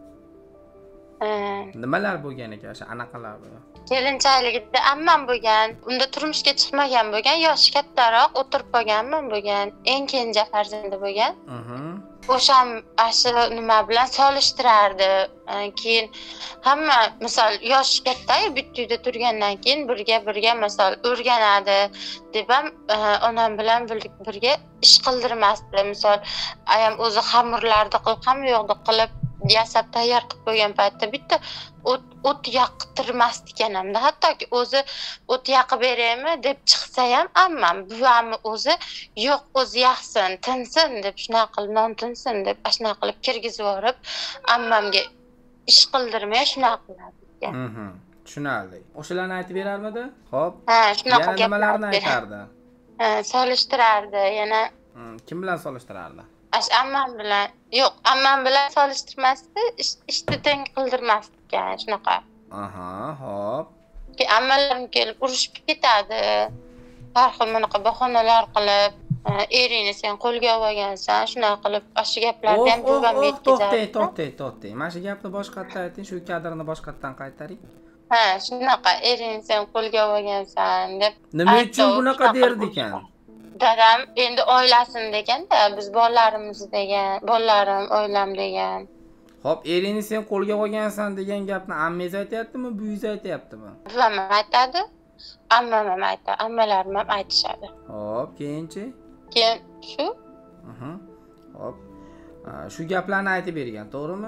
Nimalar bo'lgan ekan o'sha anaqalar? Kelinchaligida ammam bo'lgan, unda turmushga chiqmagan bo'lgan, yoshi kattaroq o'tirib qolganman bo'lgan, eng kenja farzandi bo'lgan. O'sha asli nima bilan solishtirardi. Keyin hamma misol yoshi katta-yu bitta uyda turgandan keyin birga-birga misol o'rganadi deb ham onam bilan birga ish qildirmasdi. Misol ayam o'zi xamirlarni qilib, hamma yo'qni qilib yasab tayyor qilib qo'ygan paytda bitta o't o't yoqtirmasdi ekanamda. Hattoki o'zi o't yoqib beraymi deb chiqsa ham ammam, buvamni o'zi yo'q, o'zi yaxsin, tinsin deb shunaqa qilib, non tinsin deb shunaqa qilib kirgizib yorib, ammamga ish qildirmay shunaqa qiladi ekan. Mhm. Tushunarli. O'shalarni aytib berarmidi? Xo'p. Ha, shunaqa gaplarni nimalarni aytardi? Ha, solishtirardi, yana kim bilan solishtirardi? Ash ammam bilan. Yo'q, ammam bilan solishtirmasdi, ishni teng qildirmasdi ekan, shunaqa. Aha, xo'p. Ki ammalarim kelib urushib ketadi. Har xil bunaqa bahonalar qilib, eringni sen qo'lga olgansan, shunaqa qilib o'sha gaplarni ham buvamga yetkazardi. To'xtang, to'xtang, to'xtang. Mana shu gapni boshqatdan ayting, shu kadrni boshqatdan qaytaring. Ha, shunaqa eringni sen qo'lga olgansan deb. Nima uchun bunaqa derdi ekan? Dadam endi oilasini deganda, biz bolalarimiz degan, bolalarim, oilam degan. Xo'p, eringni sen qo'lga olgansan degan gapni ammangiz aytayaptimi, buyingiz aytayaptimi? Buvam aytadi, ammam ham aytadi, ammalarim ham aytishadi. Xo'p, keyinchi? Keyin shu? Aha. Xo'p. Shu gaplarni aytib bergan, to'g'rimi?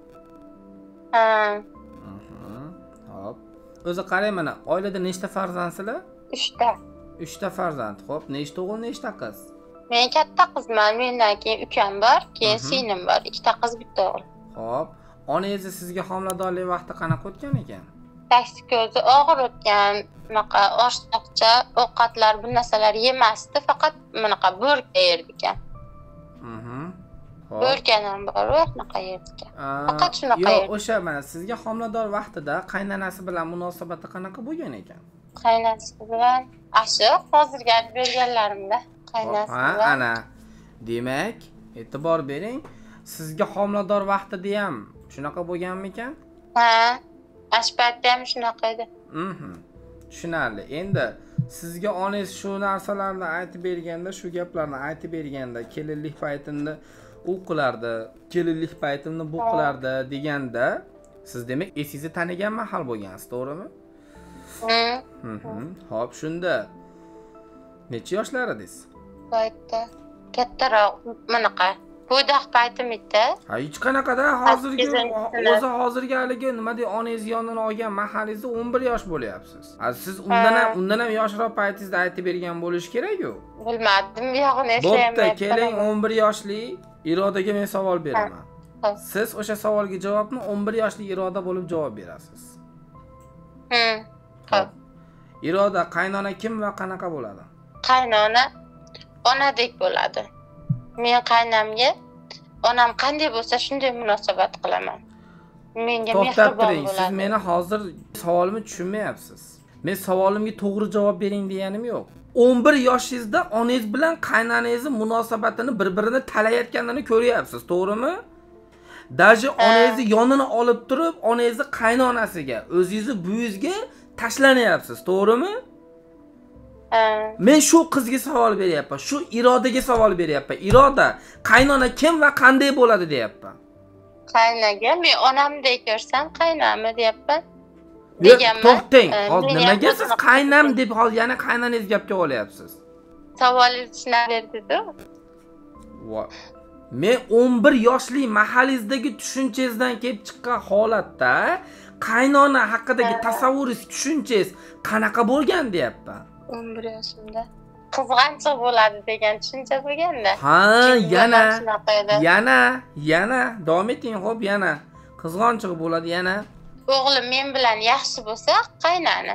Ha. Aha. Xo'p. O'zi qarang, mana oilada nechta farzandsizlar? uchta. uchta farzand. Xo'p, nechta o'g'il, nechta qiz? Men katta qizman, mendan keyin ukam bor, keyin singlim bor, ikkita qiz, bitta o'g'il. Xo'p, onangiz sizga homiladorlik vaqti qanaqa o'tgan ekan? Taksi ko'zi og'ir o'tgan, bunaqa oshliqcha, ovqatlar, bu narsalar yemasdi, faqat bunaqa bo'rka yerdi ekan. Mhm. Bo'rkan ham bor, bunaqa yerdi ekan. Faqat shunaqa yerdi. Yo'q, o'sha mana sizga homilador vaqtida qaynonasi bilan munosabati qanaqa bo'lgan ekan? Qaynonasi bilan ashiq, hozirga aytib berganlarimda qaynonasi bilan. Ha, ana. Demak, e'tibor bering, sizga homilador vaqtida ham shunaqa bo'lganmikan? Ha, ashpatda ham shunaqa edi. Mhm. Tushunarli. Endi sizga onangiz shu narsalarni aytib berganda, shu gaplarni aytib berganda, kelinlik paytimda u qilardi, kelinlik paytimni bu qilardi deganda, siz demak esingizni tanigan mahal bo'lgansiz, to'g'rimi? Mhm. Xo'p, shunda necha yoshlardingiz? Paytda kattaroq, bunaqa bo'ydoq paytim edi. Ha, hech qanaqada hozirgi o'zi hozirgi haligi nima dey, onangiz yonidan olgan mahalingizda o'n bir yosh bo'lyapsiz. Ha, siz undan ham undan ham yoshroq paytingizda aytib bergan bo'lish kerak-ku. Bilmadim, bu yog'ini eslayapman. Bo'pti, keling o'n bir yoshli Irodaga men savol beraman. Siz o'sha savolga javobni o'n bir yoshli Iroda bo'lib javob berasiz. Hmm. Xo'p. Iroda, qaynona kim va qanaqa bo'ladi? Qaynona onadek bo'ladi. Men qaynamga onam qanday bo'lsa shunday munosabat qilaman. Menga mehribon bo'ladi. Siz meni hozir savolimni tushunmayapsiz. Men savolimga to'g'ri javob bering deganim yo'q. o'n bir yoshingizda onangiz bilan qaynonangizning munosabatini bir-birini talayotganini ko'ryapsiz, to'g'rimi? Daji onangizni yonini olib turib, onangizni qaynonasiga, o'zingizni buyingizga tashlanyapsiz, to'g'rimi? Men shu qizga savol beryapman, shu Irodaga savol beryapman. Iroda, qaynona kim va qanday bo'ladi deyapman. Qaynaga men onamdek ko'rsam qaynami deyapman. Deganman. To'xtang, hozir nimaga siz qaynam deb hozir yana qaynanangiz gapga olyapsiz? Savolingizni tushunaverdi-ku. Voy. Men o'n bir yoshli mahallingizdagi tushunchangizdan kelib chiqqan holatda qaynona haqidagi tasavvuringiz, tushunchangiz qanaqa bo'lgan deyapman. o'n bir yoshimda qizg'anchiq bo'ladi degan tushuncha bo'lganda. Ha, yana yana yana davom eting, xo'p, yana qizg'anchiq bo'ladi yana. O'g'lim men bilan yaxshi bo'lsa, qaynani.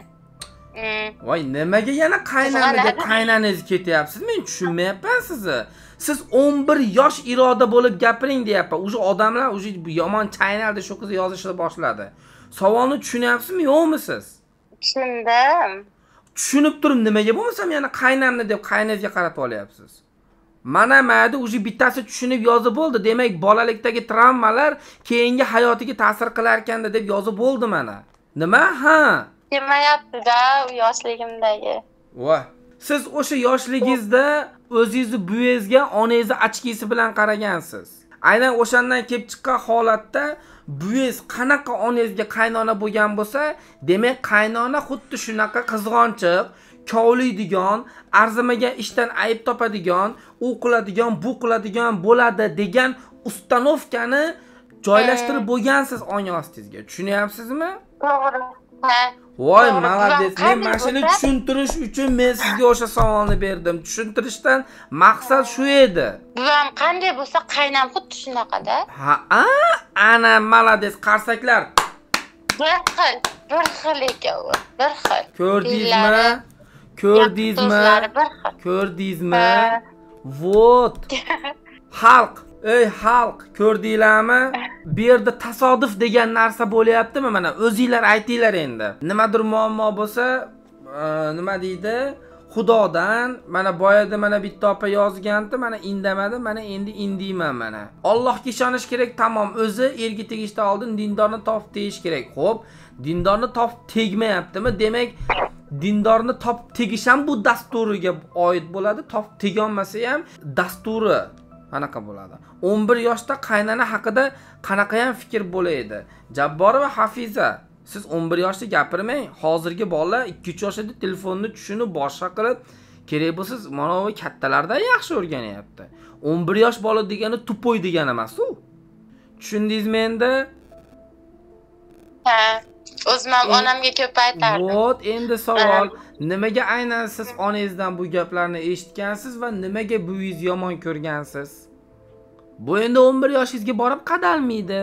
Voy, nimaga yana qaynani deb qaynanangiz ketyapsiz? Men tushunmayapman sizni. Siz o'n bir yosh Iroda bo'lib gapiring deyapman. O'sha odamlar o'sha yomon chaynaldi, shu qiz yozishni boshladi. Savolni tushunyapsizmi, yo'qmi siz? Tushundim. Tushunib turib nimaga bo'lmasam yana qaynamni deb qaynangizga qaratib olyapsiz? Mana mayda o'sha bittasi tushunib yozib bo'ldi. Demak, bolalikdagi travmalar keyingi hayotiga ta'sir qilar ekanda deb yozib bo'ldi mana. Nima? Ha. Demayapti-da, u yoshligimdagi. Voy. Siz o'sha yoshligingizda o'zingizni buyingizga onangizni ochkisi bilan qaragansiz. Aynan o'shandan kelib chiqqan holatda buyingiz qanaqa onangizga qaynona bo'lgan bo'lsa, demak qaynona xuddi shunaqa qizg'onchiq, kovlaydigan, arzimagan ishdan ayb topadigan, u qiladigan, bu qiladigan bo'ladi degan ustanovkani joylashtirib bo'lgansiz ong ostingizga. Tushunyapsizmi? To'g'ri. Voy, malades. Men mana shuni tushuntirish uchun men sizga o'sha savolni berdim. Tushuntirishdan maqsad shu edi. Buvam qanday bo'lsa, qaynam xuddi shunaqada. Ha, a, ana malades, qarsaklar. Bir xil, bir xil ekan u, bir xil. Ko'rdingizmi? Ko'rdingizmi? Ko'rdingizmi? Vot. Xalq, ey xalq, ko'rdinglarmi? Bu yerda tasodif degan narsa bo'lyaptimi? Mana o'zingizlar aytinglar endi. Nimadir muammo bo'lsa, nima deydi? Xudodan mana boyada mana bitta opa yozgandi, mana indamadi, mana endi indiyman mana. Allohga ishonish kerak, tamom. O'zi erga tegishda oldin dindorni topib tegish kerak. Xo'p, dindorni topib tegmayaptimi? Demak, dindorni topib tegish ham bu dasturiga oid bo'ladi. Topib tega olmasa ham dasturi qanaqa bo'ladi? o'n bir yoshda qaynana haqida qanaqa ham fikr bo'laydi? Jabborova Hafiza, siz o'n bir yoshda gapirmang. Hozirgi bolalar ikki uch yoshda telefonni tushunib boshqa qilib kerak bo'lsa, mana bu kattalardan yaxshi o'rganyapti. o'n bir yosh bola degani tupoy degani emas-ku. Tushundingizmi endi? Ha, o'zim ham onamga ko'p aytardim. Vot, endi savol, nimaga aynan siz onangizdan bu gaplarni eshitgansiz va nimaga buyingiz yomon ko'rgansiz? Bu endi o'n bir yoshingizga borib qadalmaydi.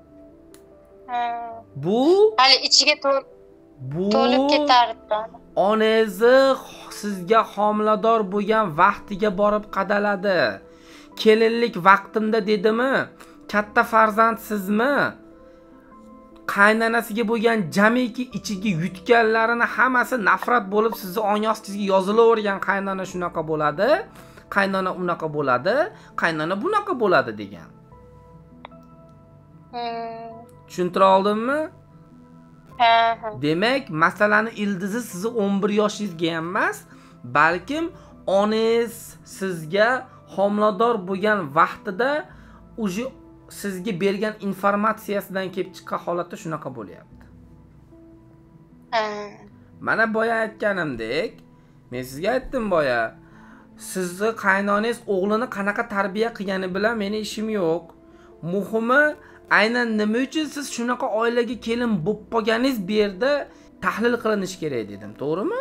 Bu hali ichiga to'lib ketardi. Onangizni sizga homilador bo'lgan vaqtiga borib qadaladi. Kelinlik vaqtimda dedimi? Katta farzandsizmi? Qaynanasiga bo'lgan jamiki ichiga yutganlarini hammasi nafrat bo'lib sizni ongostingizga yozilavergan qaynona shunaqa bo'ladi, qaynona unaqa bo'ladi, qaynona bunaqa bo'ladi degan. Tushuntira oldimmi? Ha, ha. Demak, masalani ildizi sizni o'n bir yoshingizga ham emas, balkim onangiz sizga homilador bo'lgan vaqtida o'zi sizga bergan informatsiyasidan kelib chiqqan holatda shunaqa bo'lyapti. Mana boya aytganimdek, men sizga aytdim boya, sizni qaynonangiz o'g'lini qanaqa tarbiya qilgani bilan meni ishim yo'q. Muhimi, aynan nima uchun siz shunaqa oilaga kelin bo'lib qolganingiz bu yerda tahlil qilinishi kerak dedim, to'g'rimi?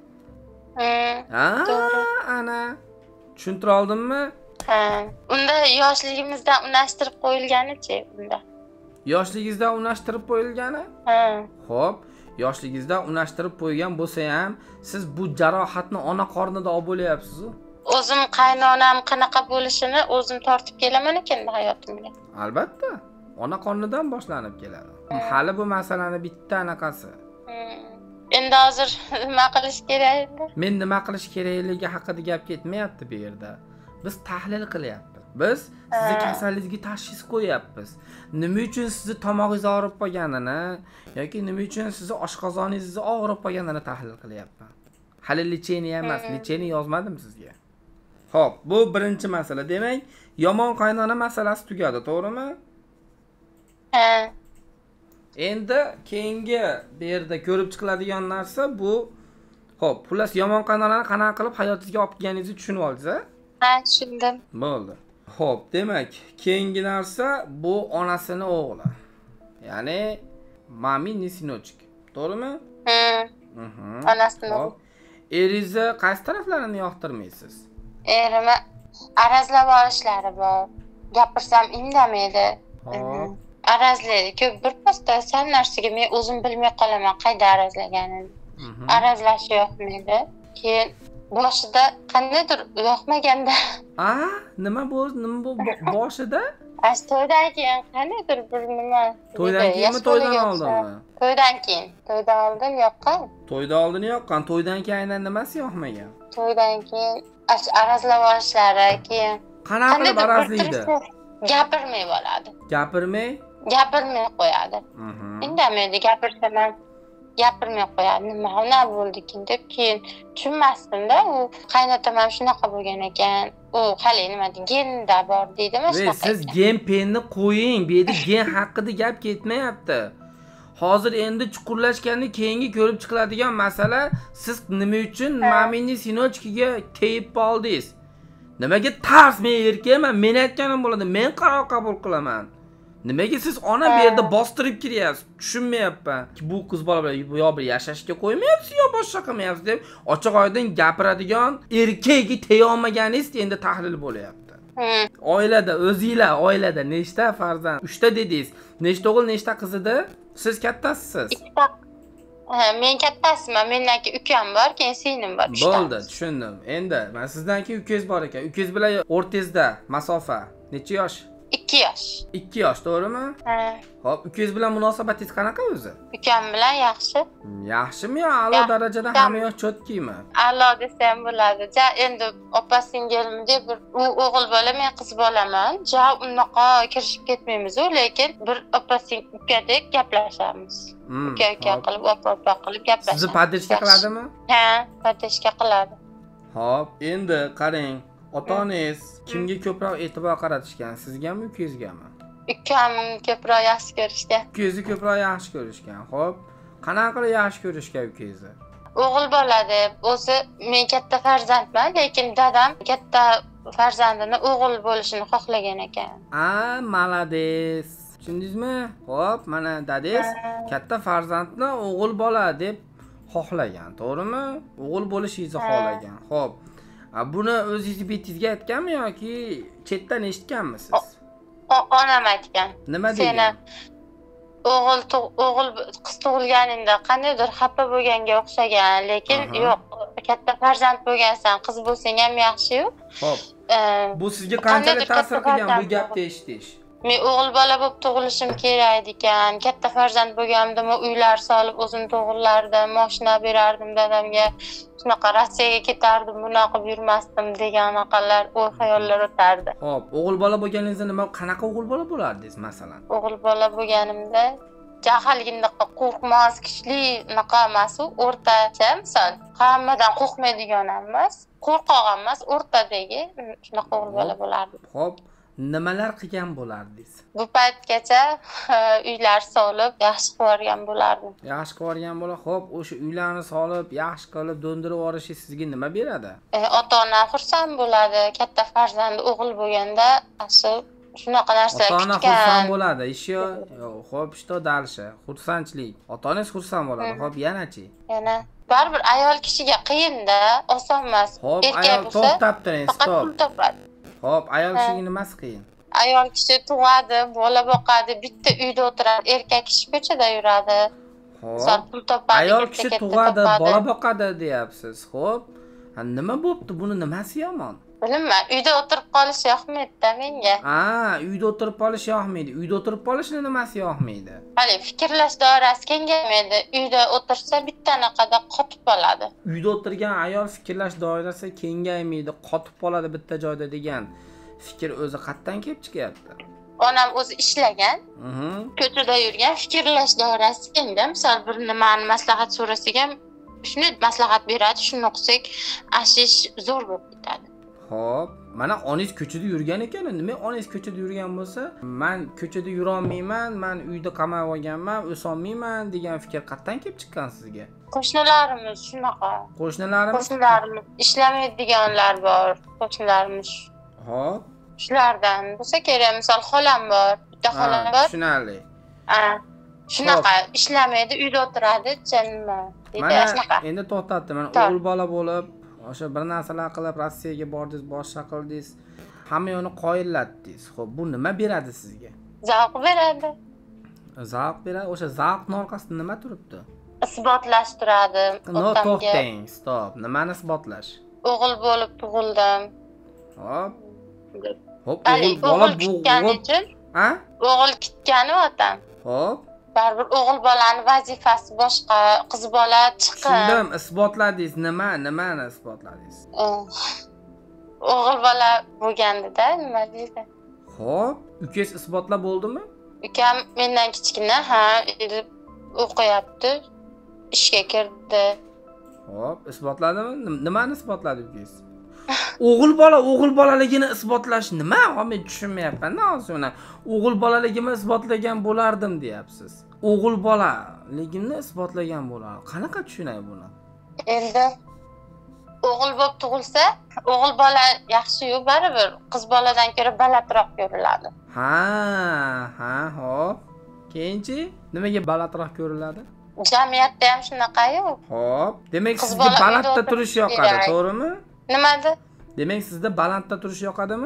Ha, to'g'ri. Ana, tushuntira oldimmi? Ha, unda yoshligimizdan unashtirib qo'yilganicha unda. Yoshligingizdan unashtirib qo'yilgani? Ha. Xo'p, yoshligingizdan unashtirib qo'ygan bo'lsa ham, siz bu jarohatni ona qornida olib bo'layapsiz-ku. O'zim qaynonam qanaqa bo'lishini o'zim tortib kelaman ekan hayotimga. Albatta, ona qornidan boshlanib keladi. Hali bu masalani bitta anaqasi. Endi hozir nima qilish kerak endi? Men nima qilish kerakligi haqida gap ketmayapti bu yerda. Biz tahlil qilyapmiz. Biz sizni kasallingizga tashxis qo'yapmiz. Nima uchun sizni tomog'ingiz og'rib qolganini yoki nima uchun sizni oshqozoningiz og'rib qolganini tahlil qilyapman. Hali lecheniya emas, lecheniya yozmadim sizga. Xo'p, bu birinchi masala. Demak, yomon qaynona masalasi tugadi, to'g'rimi? Ha. Endi keyingi bu yerda ko'rib chiqiladigan narsa bu, xo'p, xullas yomon qaynonani qanaqa qilib hayotingizga olib kelganingizni tushunib oldingiz, a? Ha, tushundim. Bo'ldi. Xo'p, demak, keyingi narsa bu onasini o'g'li. Ya'ni mamini sinochik. To'g'rimi? Ha. Mhm. Onasini. Eringizni qaysi taraflarini yoqtirmaysiz? Erima arazlab olishlari bor. Gapirsam indamaydi. Xo'p. Arazlaydi. Ko'p bir pasda sal narsaga men o'zim bilmay qolaman qayda arazlaganini. Arazlashi yoqmaydi. Keyin boshida qandaydir yoqmaganda. A, nima bu? Nima bu boshida? As to'ydan keyin qandaydir bir nima. To'ydan keyinmi, to'ydan oldinmi? To'ydan keyin. To'ydan oldin yoqqan. To'ydan oldin yoqqan, to'ydan keyin aynan nimasi yoqmagan? To'ydan keyin arazlab olishlari, keyin qanaqa qilib arazlaydi? Gapirmay bo'ladi. Gapirmay? Gapirmay qo'yadi. Indamaydi, gapirsam ham gapirmay qo'yadi. Nima ona bo'ldikin deb keyin tushunmasdim-da, u qaynotam ham shunaqa bo'lgan ekan. U hali nima genda bor deydimi shunaqa. Siz gen penni qo'ying, bu yerda gen haqida gap ketmayapti. Hozir endi chuqurlashganda keyingi ko'rib chiqiladigan masala, siz nima uchun mamini sinochkiga tegib qoldingiz? Nimaga tars men erkakman, men aytganim bo'ladi, men qaror qabul qilaman. Nimaga siz ona bu yerda bostirib kiryapsiz? Tushunmayapman. Bu qiz bola bilan yo bir yashashga qo'ymayapsiz yo boshqa qilmayapsiz deb ochiq-oydin gapiradigan erkakga tega olmaganingiz endi tahlil bo'lyapti. Oilada, o'zingizlar oilada nechta farzand? uchta dedingiz. Nechta o'g'il, nechta qiz edi? Siz kattasisiz. Ikkita. Ha, men kattasiman. Mendan keyin ukam bor, keyin singlim bor. Bo'ldi, tushundim. Endi men sizdan keyin ukangiz bor ekan. Ukangiz bilan o'rtangizda masofa necha yosh? ikki ikki yosh. ikki yosh, to'g'rimi? Ha. Xo'p, ukangiz bilan munosabatingiz qanaqa o'zi? Ukam bilan yaxshi. Yaxshimi yo a'lo darajada hamma yosh cho'tkimi? A'lo desam bo'ladi. Ja, endi opa singilmi deb bir u o'g'il bola, men qiz bolaman. Ja, unaqa kirishib ketmaymiz, lekin bir opa sing ukadek gaplashamiz. Uka-uka qilib, opa-opa qilib gaplashamiz. Sizni poddержка qiladimi? Ha, podдержка qiladi. Xo'p, endi qarang, ota-onangiz kimga ko'proq e'tibor qaratishgan? Sizgami, ukangizgami? Ukam ko'proq yaxshi ko'rishgan. Ukangizni ko'proq yaxshi ko'rishgan. Xo'p, qanaqa qilib yaxshi ko'rishgan ukangizni? O'g'il bola deb, o'zi men katta farzandman, lekin dadam katta farzandini o'g'il bo'lishini xohlagan ekan. A, malades. Tushundingizmi? Xo'p, mana dadangiz katta farzandni o'g'il bola deb xohlagan, to'g'rimi? O'g'il bo'lishingizni xohlagan. Xo'p. Buni o'zingiz betingizga aytganmi yoki chetdan eshitganmisiz? Onam aytgan. Nima degan? Seni o'g'il o'g'il qiz tug'ilganingda qandaydir xafa bo'lganga o'xshagan, lekin yo'q, katta farzand bo'lgansan, qiz bo'lsang ham yaxshi-yu. Xo'p. Bu sizga qanchalik ta'sir qilgan bu gapni eshitish? Men o'g'il bola bo'lib tug'ilishim kerak ekan. Katta farzand bo'lganimda uylar solib o'zim tug'ilardim, mashina berardim dadamga. Shunaqa Rossiyaga ketardim, bunaqa yurmasdim degan aqallar, o'y xayollar o'tardi. Xo'p, o'g'il bola bo'lganingizda nima qanaqa o'g'il bola bo'lardingiz masalan? O'g'il bola bo'lganimda jahlginaqa qo'rqmas, kuchli unaqa emas, o'rtacha, misol, hammadan qo'rqmaydigan emas, qo'rqoq emas, o'rtadagi shunaqa o'g'il bola bo'lardi. Xo'p, nimalar qilgan bo'lardingiz? Bu paytgacha uylar solib, yaxshi qilib bo'lardim. Yaxshi qilib bo'lar. Xo'p, o'sha uylarni solib, yaxshi qilib do'ndirib yuborish sizga nima beradi? E, ota-ona xursand bo'ladi. Katta farzandi o'g'il bo'lganda, asl shunaqa narsa kutgan. Ota-ona xursand bo'ladi. Ishi yo'q. Xo'p, что дальше? Xursandchilik. Ota-onangiz xursand bo'ladi. Xo'p, yana-chi? Yana baribir ayol kishiga qiyin-da, oson emas. Xo'p, ayol to'xtab turing, stop. Xo'p, ayol kishiga nimasi qiyin? Ayol kishi tug'adi, bola boqadi, bitta uyda o'tiradi, erkak kishi ko'chada yuradi. Xo'p, pul topadi, ayol kishi tug'adi, bola boqadi deyapsiz. Xo'p, nima bo'pti? Buni nimasi yomon? Bilmayman, uyda o'tirib qolish yoqmaydi-da menga. Ha, uyda o'tirib qolish yoqmaydi. Uyda o'tirib qolishning nimasi yoqmaydi? Hali fikrlash doirasi kengaymaydi. Uyda o'tirsa bitta naqada qotib qoladi. Uyda o'tirgan ayol fikrlash doirasi kengaymaydi, qotib qoladi bitta joyda degan fikr o'zi qayerdan kelib chiqyapti? Onam o'zi ishlagan, ko'chada yurgan, fikrlash doirasi kengda. Misol bir nimani maslahat so'rasak ham shuni maslahat beradi, shuni o'qisak, ashish zo'r bo'lib ketadi. Xo'p, mana onangiz ko'chada yurgan ekan, nima onangiz ko'chada yurgan bo'lsa, men ko'chada yura olmayman, men uyda qamalib olganman, o'solmayman degan fikr qayerdan kelib chiqqan sizga? Qo'shnilarimiz shunaqa. Qo'shnilarimiz? Qo'shnilarimiz ishlamaydiganlar bor, qo'shnilarimiz. Xo'p. Shulardan bo'lsa kerak, misol xolam bor, bitta xolam bor. Tushunarli. Ha, shunaqa ishlamaydi, uyda o'tiradi, nima deydi, shunaqa. Mana endi to'xtatdim, men o'g'il bola bo'lib o'sha bir narsalar qilib Rossiyaga bordingiz, boshqa qildingiz, hamma yo'qni qoyillatdingiz. Xo'p, bu nima beradi sizga? Zavq beradi. Zavq beradi. O'sha zavqning orqasida nima turibdi? Isbotlash turadi. No, to'xtang, stop. Nimani isbotlash? O'g'il bo'lib tug'ildim. Hop. Hop, o'g'il bola bo'lib, ha? O'g'il kutgani otam. Hop. Baribir o'g'il bolaning vazifasi boshqa, qiz bola chiqin. Tushundim, isbotladingiz. Nima, nimani isbotladingiz? O'g'il bola bo'lganda nima deydi? Xo'p, ukangiz isbotlab bo'ldimi? Ukam mendan kichkina, ha, o'qiyapti, ishga kirdi. Xo'p, isbotladimi? Nimani isbotladi ukangiz? O'g'il bola o'g'il bolaligini isbotlash nima? Men tushunmayapman-da hozir uni. O'g'il bolaligimni isbotlagan bo'lardim deyapsiz. O'g'il bolaligimni isbotlagan bo'lar. Qanaqa tushunay buni? Endi o'g'il bo'lib tug'ilsa, o'g'il bola yaxshi-yu, baribir qiz boladan ko'ra balandroq ko'riladi. Ha, ha, hop. Keyinchi nimaga balandroq ko'riladi? Jamiyatda ham shunaqa-yu. Hop, demak sizga balandda turish yoqadi, to'g'rimi? Nimada? Demak sizda balandda turish yoqadimi?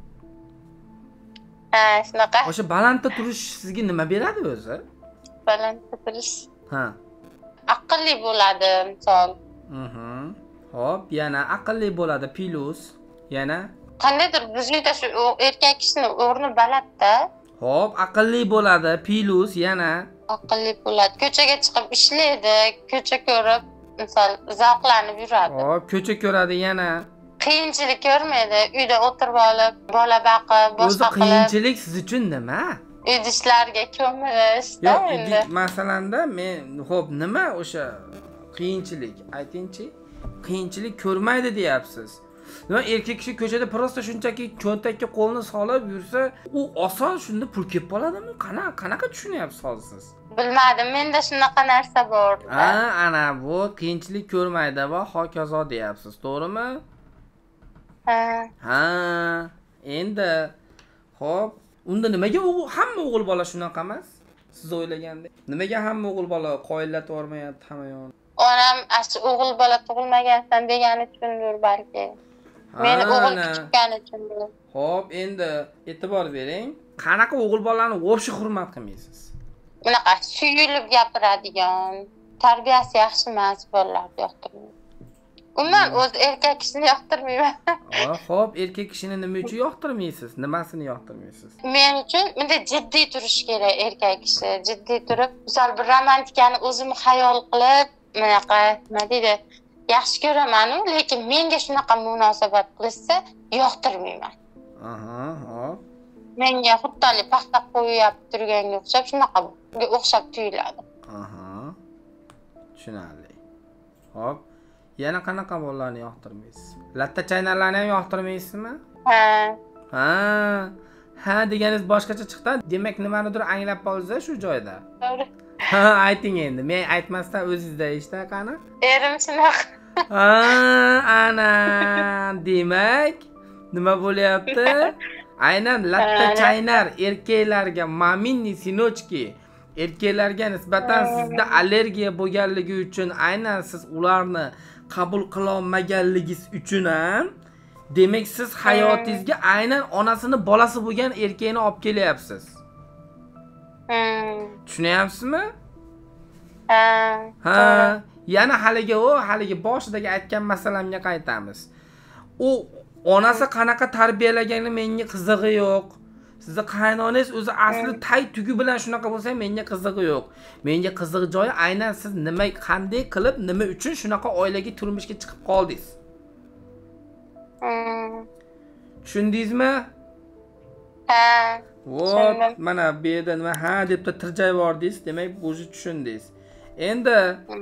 Ha, shunaqa. O'sha balandda turish sizga nima beradi o'zi? Balandda turish. Ha. Aqlli bo'ladi, misol. Mhm. Hop, yana aqlli bo'ladi, plus yana qandaydir bizga shu erkak kishining o'rni balandda. Xo'p, aqlli bo'ladi, plus yana aqlli bo'ladi. Ko'chaga chiqib ishlaydi, ko'cha ko'rib, misol zavqlanib yuradi. Xo'p, ko'cha ko'radi yana. Qiyinchilik ko'rmaydi. Uyda o'tirib olib, bola baqib, boshqa qilib. O'zi qiyinchilik siz uchun nima? Idishlarga ko'mishda endi. Yo'q, masalanda men xo'p, nima o'sha qiyinchilik? Aytingchi. Qiyinchilik ko'rmaydi deyapsiz. Nima erkak kishi ko'chada prosta shunchaki cho'ntakka qo'lni solib yursa, u oson shunda pul kelib qoladimi? Qanaqa qanaqa tushunyapsiz hozir siz? Bilmadim, menda shunaqa narsa bor. Ha, ana bu qiyinchilik ko'rmaydi va hokazo deyapsiz, to'g'rimi? Ha. Ha, endi xo'p, unda nimaga o'g'il hamma o'g'il bola shunaqa emas? Siz o'ylagandek. Nimaga hamma o'g'il bola qoyillatib yormayapti hamma yo'q? Onam ashi o'g'il bola tug'ilmagansan degani uchundir balki. Meni o'g'il kutgani uchundir. Xo'p, endi e'tibor bering. Qanaqa o'g'il bolani o'bshi hurmat qilmaysiz? Bunaqa suyulib gapiradigan, tarbiyasi yaxshi emas bolalarni yoqtirmayman. Umuman o'z erkak kishini yoqtirmayman. Xo'p, erkak kishini nima uchun yoqtirmaysiz? Nimasini yoqtirmaysiz? Men uchun bunday jiddiy turish kerak erkak kishi. Jiddiy turib, misol bir romantikani o'zim xayol qilib, bunaqa nima deydi, yaxshi ko'raman-u, lekin menga shunaqa munosabat qilsa, yoqtirmayman. Aha, hop. Menga xuddi paxta qo'yib turganga o'xshab, shunaqa o'xshab tuyuladi. Aha. Tushunarli. Hop. Yana qanaqa bolalarni yoqtirmaysiz? Latta chaynarlarni ham yoqtirmaysizmi? Ha. Ha. Ha deganingiz boshqacha chiqdi. Demak, nimanidir anglab qolsiz shu joyda. To'g'ri. Ha, ayting endi. Men aytmasdan o'zingizda eshita qani? Erim shunaqa. Ha, ana. Demak, nima bo'lyapti? Aynan latta chaynar erkaklarga maminni sinochki erkaklarga nisbatan sizda allergiya bo'lganligi uchun, aynan siz ularni qabul qila olmaganligingiz uchun ham, demak siz hayotingizga aynan onasini bolasi bo'lgan erkakni olib kelyapsiz. Tushunyapsizmi? Ha. Ha, yana haligi o, haligi boshidagi aytgan masalamga qaytamiz. U onasi qanaqa tarbiyalaganini menga qizig'i yo'q. Sizni qaynonangiz o'zi asli tay tugi bilan shunaqa bo'lsa, menga qizig'i yo'q. Menga qiziq joyi aynan siz nima, qanday qilib, nima uchun shunaqa oilaga turmushga chiqib qoldingiz. Tushundingizmi? Ha. Vot, mana bu yerda nima ha debda tirjayib yordingiz, demak o'zi tushundingiz. Endi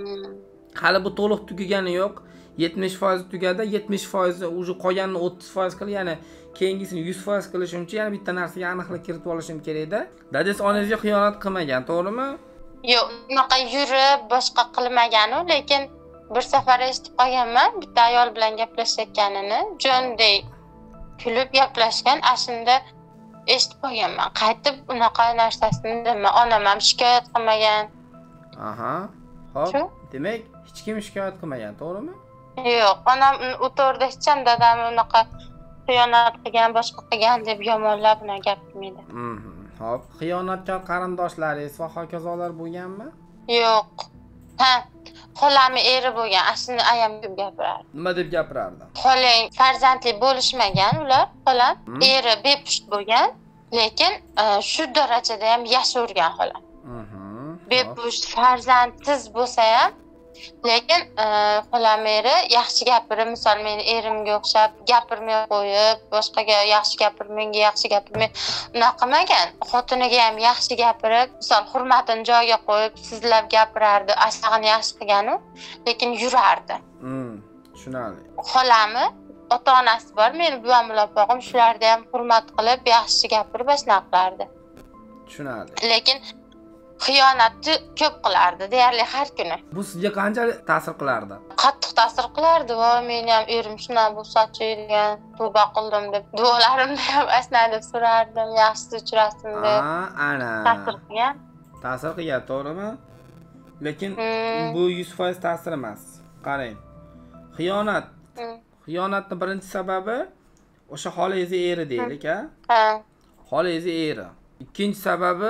hali bu to'liq tugagani yo'q. yetmish foiz tugadi, yetmish foiz o'zi qolganini o'ttiz foiz qil, ya'ni keyingisini yuz foiz qilishim uchun yana bitta narsaga aniqlik kiritib olishim kerak-da. Dadingiz onangizga xiyonat qilmagan, to'g'rimi? Yo'q, unaqa yurib boshqa qilmagan-u, lekin bir safar eshitib qolganman, bitta ayol bilan gaplashayotganini, jonday kulib gaplashgan, ashunda eshitib qolganman. Qaytib unaqa narsasini nima, onam ham shikoyat qilmagan. Aha. Xo'p, demak, hech kim shikoyat qilmagan, to'g'rimi? Yo'q, onam o'tirdi, hech ham dadam unaqa xiyonat qilgan, boshqa qilgan deb yomonlab uni gapirmaydi. Mhm. Xo'p, xiyonatkor qarindoshlaringiz va hokazolar bo'lganmi? Yo'q. Ha, xolamning eri bo'lgan, aslida ayam deb gapirardi. Nima deb gapirardi? Xolang farzandli bo'lishmagan ular, xolam eri bepusht bo'lgan, lekin shu darajada ham yashirgan xolam. Mhm. Bepusht farzandsiz bo'lsa ham, lekin xolam eri yaxshi gapirib, misol meni erimga o'xshab gapirmay qo'yib, boshqaga yaxshi gapirib, menga yaxshi gapirmay unaqa qilmagan. Xotiniga ham yaxshi gapirib, misol hurmatini joyiga qo'yib, sizlab gapirardi, aslig'ini yaxshi qilgan-u, lekin yurardi. Hmm, tushunarli. Xolami ota-onasi bor, meni buvam bilan opog'im shularga ham hurmat qilib, yaxshi gapirib, shunaqa qilardi. Tushunarli. Lekin xiyonatni ko'p qilardi, deyarli har kuni. Bu sizga qanchalik ta'sir qilardi? Qattiq ta'sir qilardi. Va men ham erim shunaqa bo'lsa-chi degan, tavba qildim deb, duolarimda ham asnadib so'rardim, yaxshisi uchrasin deb. Ha, ana. Ta'sir qilgan. Ta'sir qilgan, to'g'rimi? Lekin bu yuz foiz ta'sir emas. Qarang. Xiyonat. Xiyonatning birinchi sababi o'sha xolangizni eri deylik, ha? Ha. Xolangizni eri. Ikkinchi sababi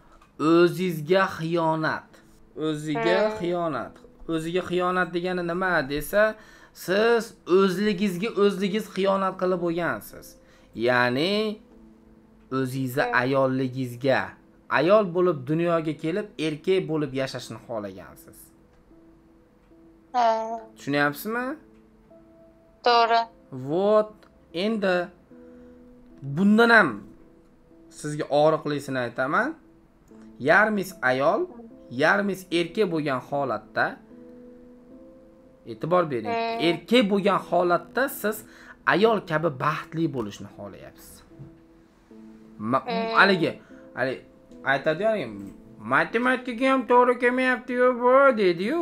o'zingizga xiyonat. O'ziga xiyonat. O'ziga xiyonat degani nima desa, siz o'zligizga o'zligingiz xiyonat qilib bo'lgansiz. Ya'ni o'zingizga ayolligingizga ayol bo'lib dunyoga kelib, erkak bo'lib yashashni xohlagansiz. Ha. Tushunyapsizmi? To'g'ri. Vot, endi bundan ham sizga og'riqlisini aytaman. Yarmingiz ayol, yarmingiz erkak bo'lgan holatda e'tibor bering. Erkak bo'lgan holatda siz ayol kabi baxtli bo'lishni xohlayapsiz. Haligi, hali aytadi-ku, matematika ham to'g'ri kelmayapti-yu bu, dedi-yu.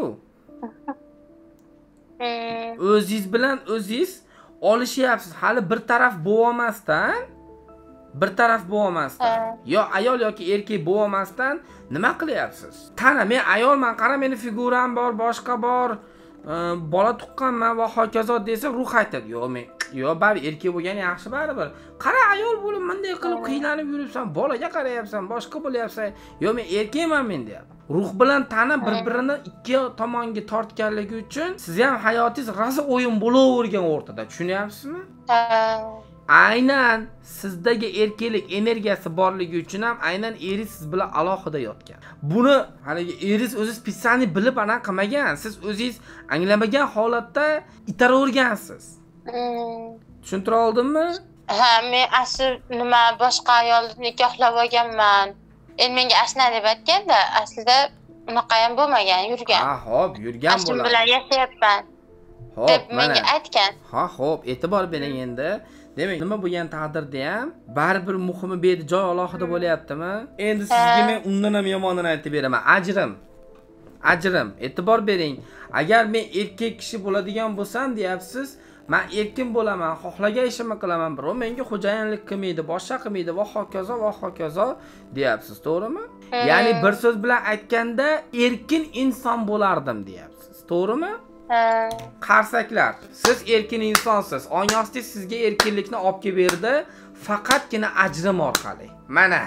O'zingiz bilan o'zingiz olishyapsiz. Hali bir taraf bo'lmasdan, bir taraf bo'lmasdan, yo ayol yoki erkak bo'lmasdan nima qilyapsiz? Qana, men ayolman, qara meni figuram bor, boshqa bor, bola tuqqanman va hokazo desa ruh aytadi. Yo men, yo bari erkak bo'lgani yaxshi baribir. Qara ayol bo'lib bunday qilib qiynalib yuribsan, bolaga qarayapsan, boshqa bo'lyapsan. Yo men erkakman men deyapti. Ruh bilan tana bir-birini ikki tomonga tortganligi uchun siz ham hayotingiz rosa o'yin bo'lavergan o'rtada. Tushunyapsizmi? Aynan sizdagi erkaklik energiyasi borligi uchun ham aynan eringiz siz bilan alohida yotgan. Buni haligi eringiz o'zi spesialni bilib ana qilmagan. Siz o'zingiz anglamagan holatda itaravergansiz. Tushuntira oldimmi? Ha, men asl nima boshqa ayolni nikohlab olganman. Endi menga ashna deb aytganda, aslida unaqa ham bo'lmagan, yurgan. Ha, xo'p, yurgan bo'ladi. Ashna bilan yashayapman. Deb menga aytgan. Ha, xo'p, e'tibor bering endi. Demak, nima bo'lgan taqdirda ham baribir muhimi bu yerda joy alohida bo'lyaptimi? Endi sizga men undan ham yomonini aytib beraman. Ajrim. Ajrim, e'tibor bering. Agar men erkak kishi bo'ladigan bo'lsam, deyapsiz, men erkin bo'laman, xohlagan ishimni qilaman, birov menga xo'jayinlik qilmaydi, boshqa qilmaydi va hokazo va hokazo deyapsiz, to'g'rimi? Ya'ni bir so'z bilan aytganda erkin inson bo'lardim deyapsiz, to'g'rimi? Qarsaklar, siz erkin insonsiz. Onyostingiz sizga erkinlikni olib kelib berdi, faqatgina ajrim orqali. Mana.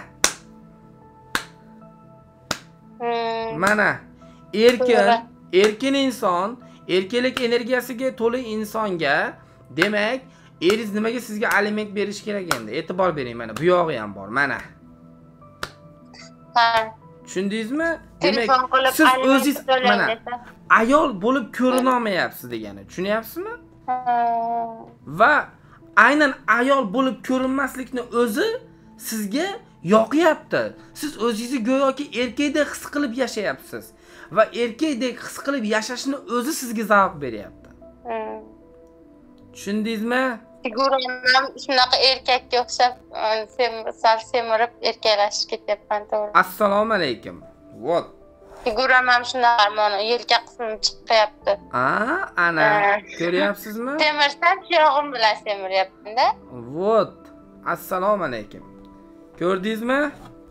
Mana erkin, erkin inson, erkinlik energiyasiga to'la insonga, demak, eringiz nimaga sizga aliment berish kerak endi? E'tibor bering, mana bu yog'i ham bor, mana. Ha. Tushundingizmi? Demak, siz o'zingiz mana ayol bo'lib ko'rina olmayapsiz degani. Tushunyapsizmi? Va aynan ayol bo'lib ko'rinmaslikni o'zi sizga yoqyapti. Siz o'zingizni go'yoki erkakdek his qilib yashayapsiz va erkakdek his qilib yashashni o'zi sizga zavq beryapti. Tushundingizmi? Figuram ham shunaqa erkakka o'xshab, sal semirib erkaklashib ketyapman, to'g'ri. Assalomu alaykum. Vot. Figuram ham shunaqa, mana yelka qismim chiqyapti. A, ana, ko'ryapsizmi? Semirsam yog'im bilan semiryapman-da. Vot. Assalomu alaykum. Ko'rdingizmi?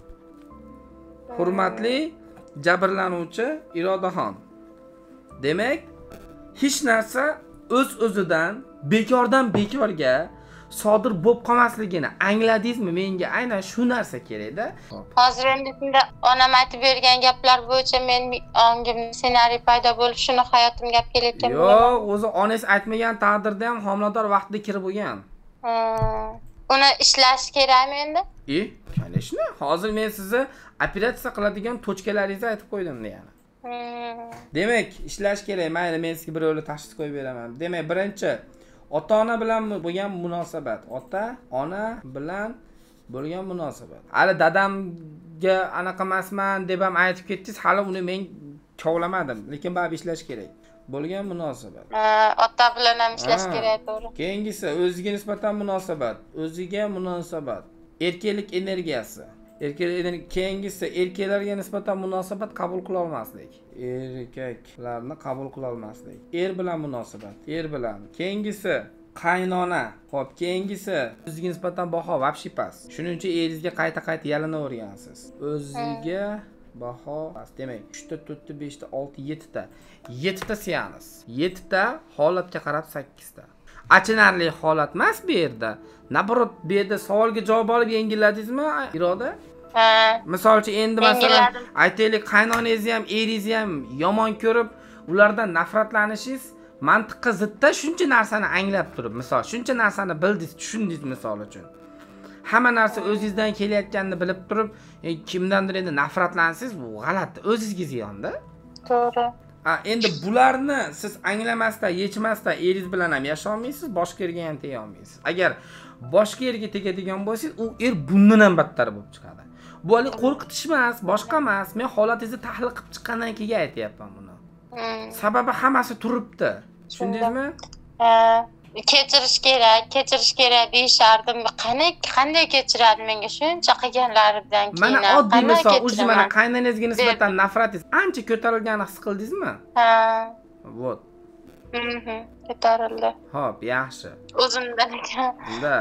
Hurmatli jabrlanuvchi Irodaxon. Demak, hech narsa o'z-o'zidan bekordan bekorga sodir bo'lib qolmasligini angladingizmi? Menga aynan shu narsa kerak-da. Hozir endi shunda onam aytib bergan gaplar bo'yicha men ongimda ssenariy paydo bo'lib, shuni hayotimga olib kelayotgan bo'laman. Yo'q, o'zi onangiz aytmagan taqdirda ham homilador vaqtida kirib bo'lgan. Uni ishlash kerakmi endi? E, kanishni. Hozir men sizni operatsiya qiladigan tochkalaringizni aytib qo'ydim degani. Demak, ishlash kerak. Mayli, men sizga bir yo'la tashxis qo'yib beraman. Demak, birinchi ota-ona bilan bo'lgan munosabat, ota-ona bilan bo'lgan munosabat. Hali dadamga anaqa emasman deb ham aytib ketdingiz, hali uni men kovlamadim, lekin baribir ishlash kerak. Bo'lgan munosabat. Ota bilan ham ishlash kerak, to'g'ri. Keyingisi o'ziga nisbatan munosabat, o'ziga munosabat, erkaklik energiyasi. Erkaklar keyingisi erkaklarga nisbatan munosabat qabul qila olmaslik. Erkaklarni qabul qila olmaslik. Er bilan munosabat, er bilan. Keyingisi qaynona. Xo'p, keyingisi o'ziga nisbatan baho vobshi past. Shuning uchun eringizga qayta-qayta yalinavergansiz. O'ziga baho past. Demak, uchta, to'rtta, beshta, olti, yettita. yettita seans. yettita holatga qarab sakkizta. Achinarli holat emas bu yerda. Nabrot bu yerda savolga javob olib yengilladingizmi, Iroda? Ha. Masalan, endi masalan, aytaylik, qaynonangizni ham, eringizni ham yomon ko'rib, ulardan nafratlanishingiz mantiqqa zidda shuncha narsani anglab turib, misol, shuncha narsani bildingiz, tushundingiz misol uchun. Hamma narsa o'zingizdan kelayotganini bilib turib, e, kimdandir endi nafratlansangiz, bu g'alati, o'zingizga ziyonda. To'g'ri. Ha, endi bularni siz anglamasdan, yechmasdan eringiz bilan ham yasha olmaysiz, boshqa erga ham tega olmaysiz. Agar boshqa erga tegadigan bo'lsangiz, u er bundan ham battar bo'lib chiqadi. Bu hali qo'rqitish emas, boshqa emas. Men holatingizni tahlil qilib chiqqandan keyin aytyapman buni. Sababi hammasi turibdi. Tushundingizmi? Ha, kechirish kerak, kechirish kerak deyishardim. Qanday qanday kechiradi menga shuncha qilganlaridan keyin? Mana oddiy misol, o'zi mana qaynonangizga nisbatan nafratingiz ancha ko'tarilganini his qildingizmi? Ha. Vot. Mhm, ko'tarildi. Xo'p, yaxshi. O'zimdan ekan. Da.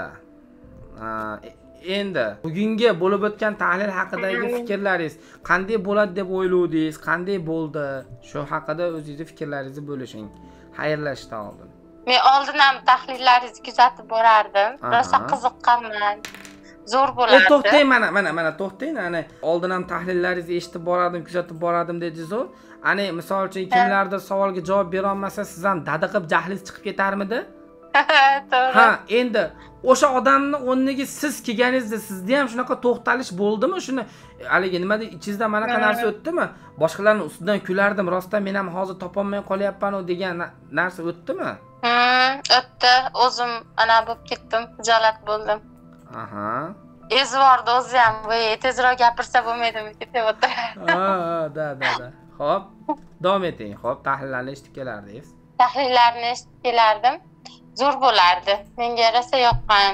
Endi bugungi bo'lib o'tgan tahlil haqidagi fikrlaringiz qanday bo'ladi deb o'ylovdingiz? Qanday bo'ldi? Shu haqida o'zingizning fikrlaringizni bo'lishing. Xayrlashishdan oldin. Men oldin ham tahlillaringizni kuzatib borardim. Rosa qiziqqanman. Zo'r bo'lardi. E to'xtang, mana mana mana to'xtang. Ana oldin ham tahlillaringizni eshitib borardim, kuzatib borardim dedingiz-ku. Ana misol uchun kimlardir savolga javob bera olmasa, siz ham dadiqib jahlingiz chiqib ketarmidi? To'g'ri. Ha, endi o'sha odamni o'rniga siz kelganingizda sizda ham shunaqa to'xtalish bo'ldimi? Shuni haligi nima deb ichingizda manaqa narsa o'tdimi? Boshqalarning ustidan kulardim, rostdan men ham hozir topolmay qolyapman-ku degan narsa o'tdimi? Hmm, o'tdi. O'zim ana bo'lib ketdim, xijolat bo'ldim. Aha. Ezvordi o'zi ham, voy, tezroq gapirsa bo'lmaydimi deb o'tirdi. Ha, da, da, da. Xo'p, davom eting. Xo'p, tahlillarni eshitib kelardingiz. Tahlillarni eshitib kelardim. Zo'r bo'lardi. Menga rosa yoqqan.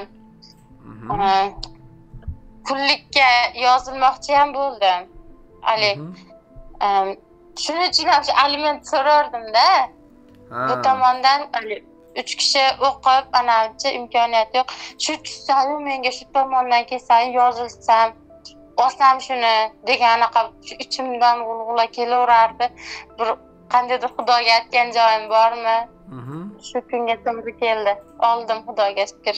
Kunlikka yozilmoqchi ham bo'ldim. Ali. Shuning uchun ham aliment so'rardim-da. Bu tomondan Ali uch kishi o'qib, anavchi imkoniyat yo'q. Shu tushsam, menga shu tomondan kelsam, yozilsam, olsam shuni deganaqa ichimdan g'ulg'ula kelaverardi. Bir qandaydir Xudoga aytgan joyim bormi? Shu kunga to'g'ri keldi. Oldim, Xudoga shukr.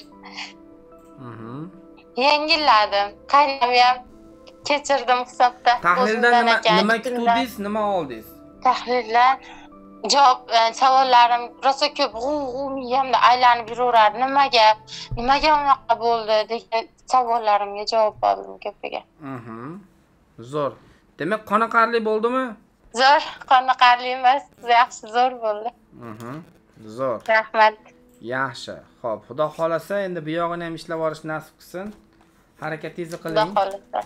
Yengilladim. Qaynam ham kechirdim hisobda. Tahlildan nima nima kutdingiz, nima oldingiz? Tahlillar javob savollarim rosa ko'p g'u-g'u miyamda aylanib yuraveradi. Nimaga, nimaga unaqa bo'ldi degan savollarimga javob oldim ko'piga. Mhm. Zo'r. Demak, qoniqarli bo'ldimi? Zo'r, qoniqarli emas, yaxshi zo'r bo'ldi. Mhm. Zo'r. Rahmat. Yaxshi. Xo'p, Xudo xolasa endi bu yog'ini ham ishlab olish nasib qilsin. Harakatingizni qiling. Xudo xolasa.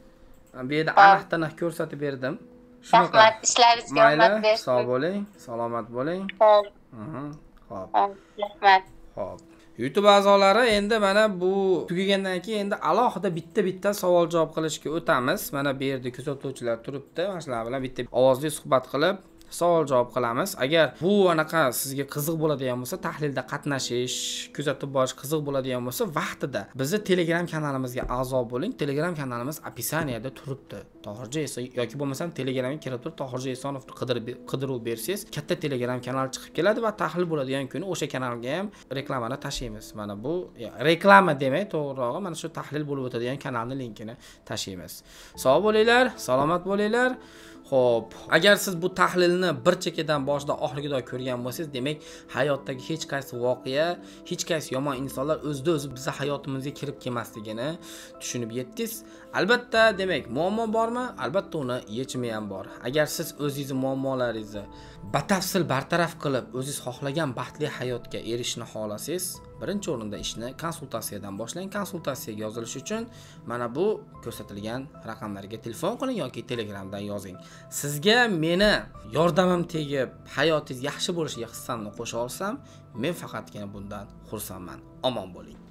Bu yerda aniq-taniq ko'rsatib berdim. Shunaqa. Rahmat, ishlaringizga omad bersin. Sog' bo'ling, salomat bo'ling. Xo'p. Mhm. Xo'p. Rahmat. Xo'p. YouTube a'zolari, endi mana bu tugagandan keyin endi alohida bitta-bitta savol javob qilishga o'tamiz. Mana bu yerda kuzatuvchilar turibdi. Mana shular bilan bitta ovozli suhbat qilib savol javob qilamiz. Agar bu anaqa sizga qiziq bo'ladigan bo'lsa, tahlilda qatnashish, kuzatib borish qiziq bo'ladigan bo'lsa, vaqtida bizni Telegram kanalimizga a'zo bo'ling. Telegram kanalimiz opisaniyada turibdi. Tohirjon Eson yoki bo'lmasam Telegramga kirib turib Tohirjon Esonov qidirib qidiruv bersangiz, katta Telegram kanal chiqib keladi va tahlil bo'ladigan kuni o'sha kanalga ham reklamani tashlaymiz. Mana bu reklama demay, to'g'rirog'i mana shu tahlil bo'lib o'tadigan kanalning linkini tashlaymiz. Sog' bo'linglar, salomat bo'linglar. Xo'p, agar siz bu tahlilni bir chekkadan boshidan oxiriga ko'rgan bo'lsangiz, demak, hayotdagi hech qaysi voqea, hech qaysi yomon insonlar o'zida-o'zi bizning hayotimizga kirib kelmasligini tushunib yetdingiz. Albatta, demak, muammo bormi? Albatta, uni yechimi ham bor. Agar siz o'zingizning muammolaringizni batafsil bartaraf qilib, o'zingiz xohlagan baxtli hayotga erishishni xohlasangiz, birinchi o'rinda ishni konsultatsiyadan boshlang. Konsultatsiyaga yozilish uchun mana bu ko'rsatilgan raqamlarga telefon qiling yoki Telegramdan yozing. Sizga meni yordamim tegib, hayotingiz yaxshi bo'lishiga hissamni qo'sha olsam, men faqatgina bundan xursandman. Omon bo'ling.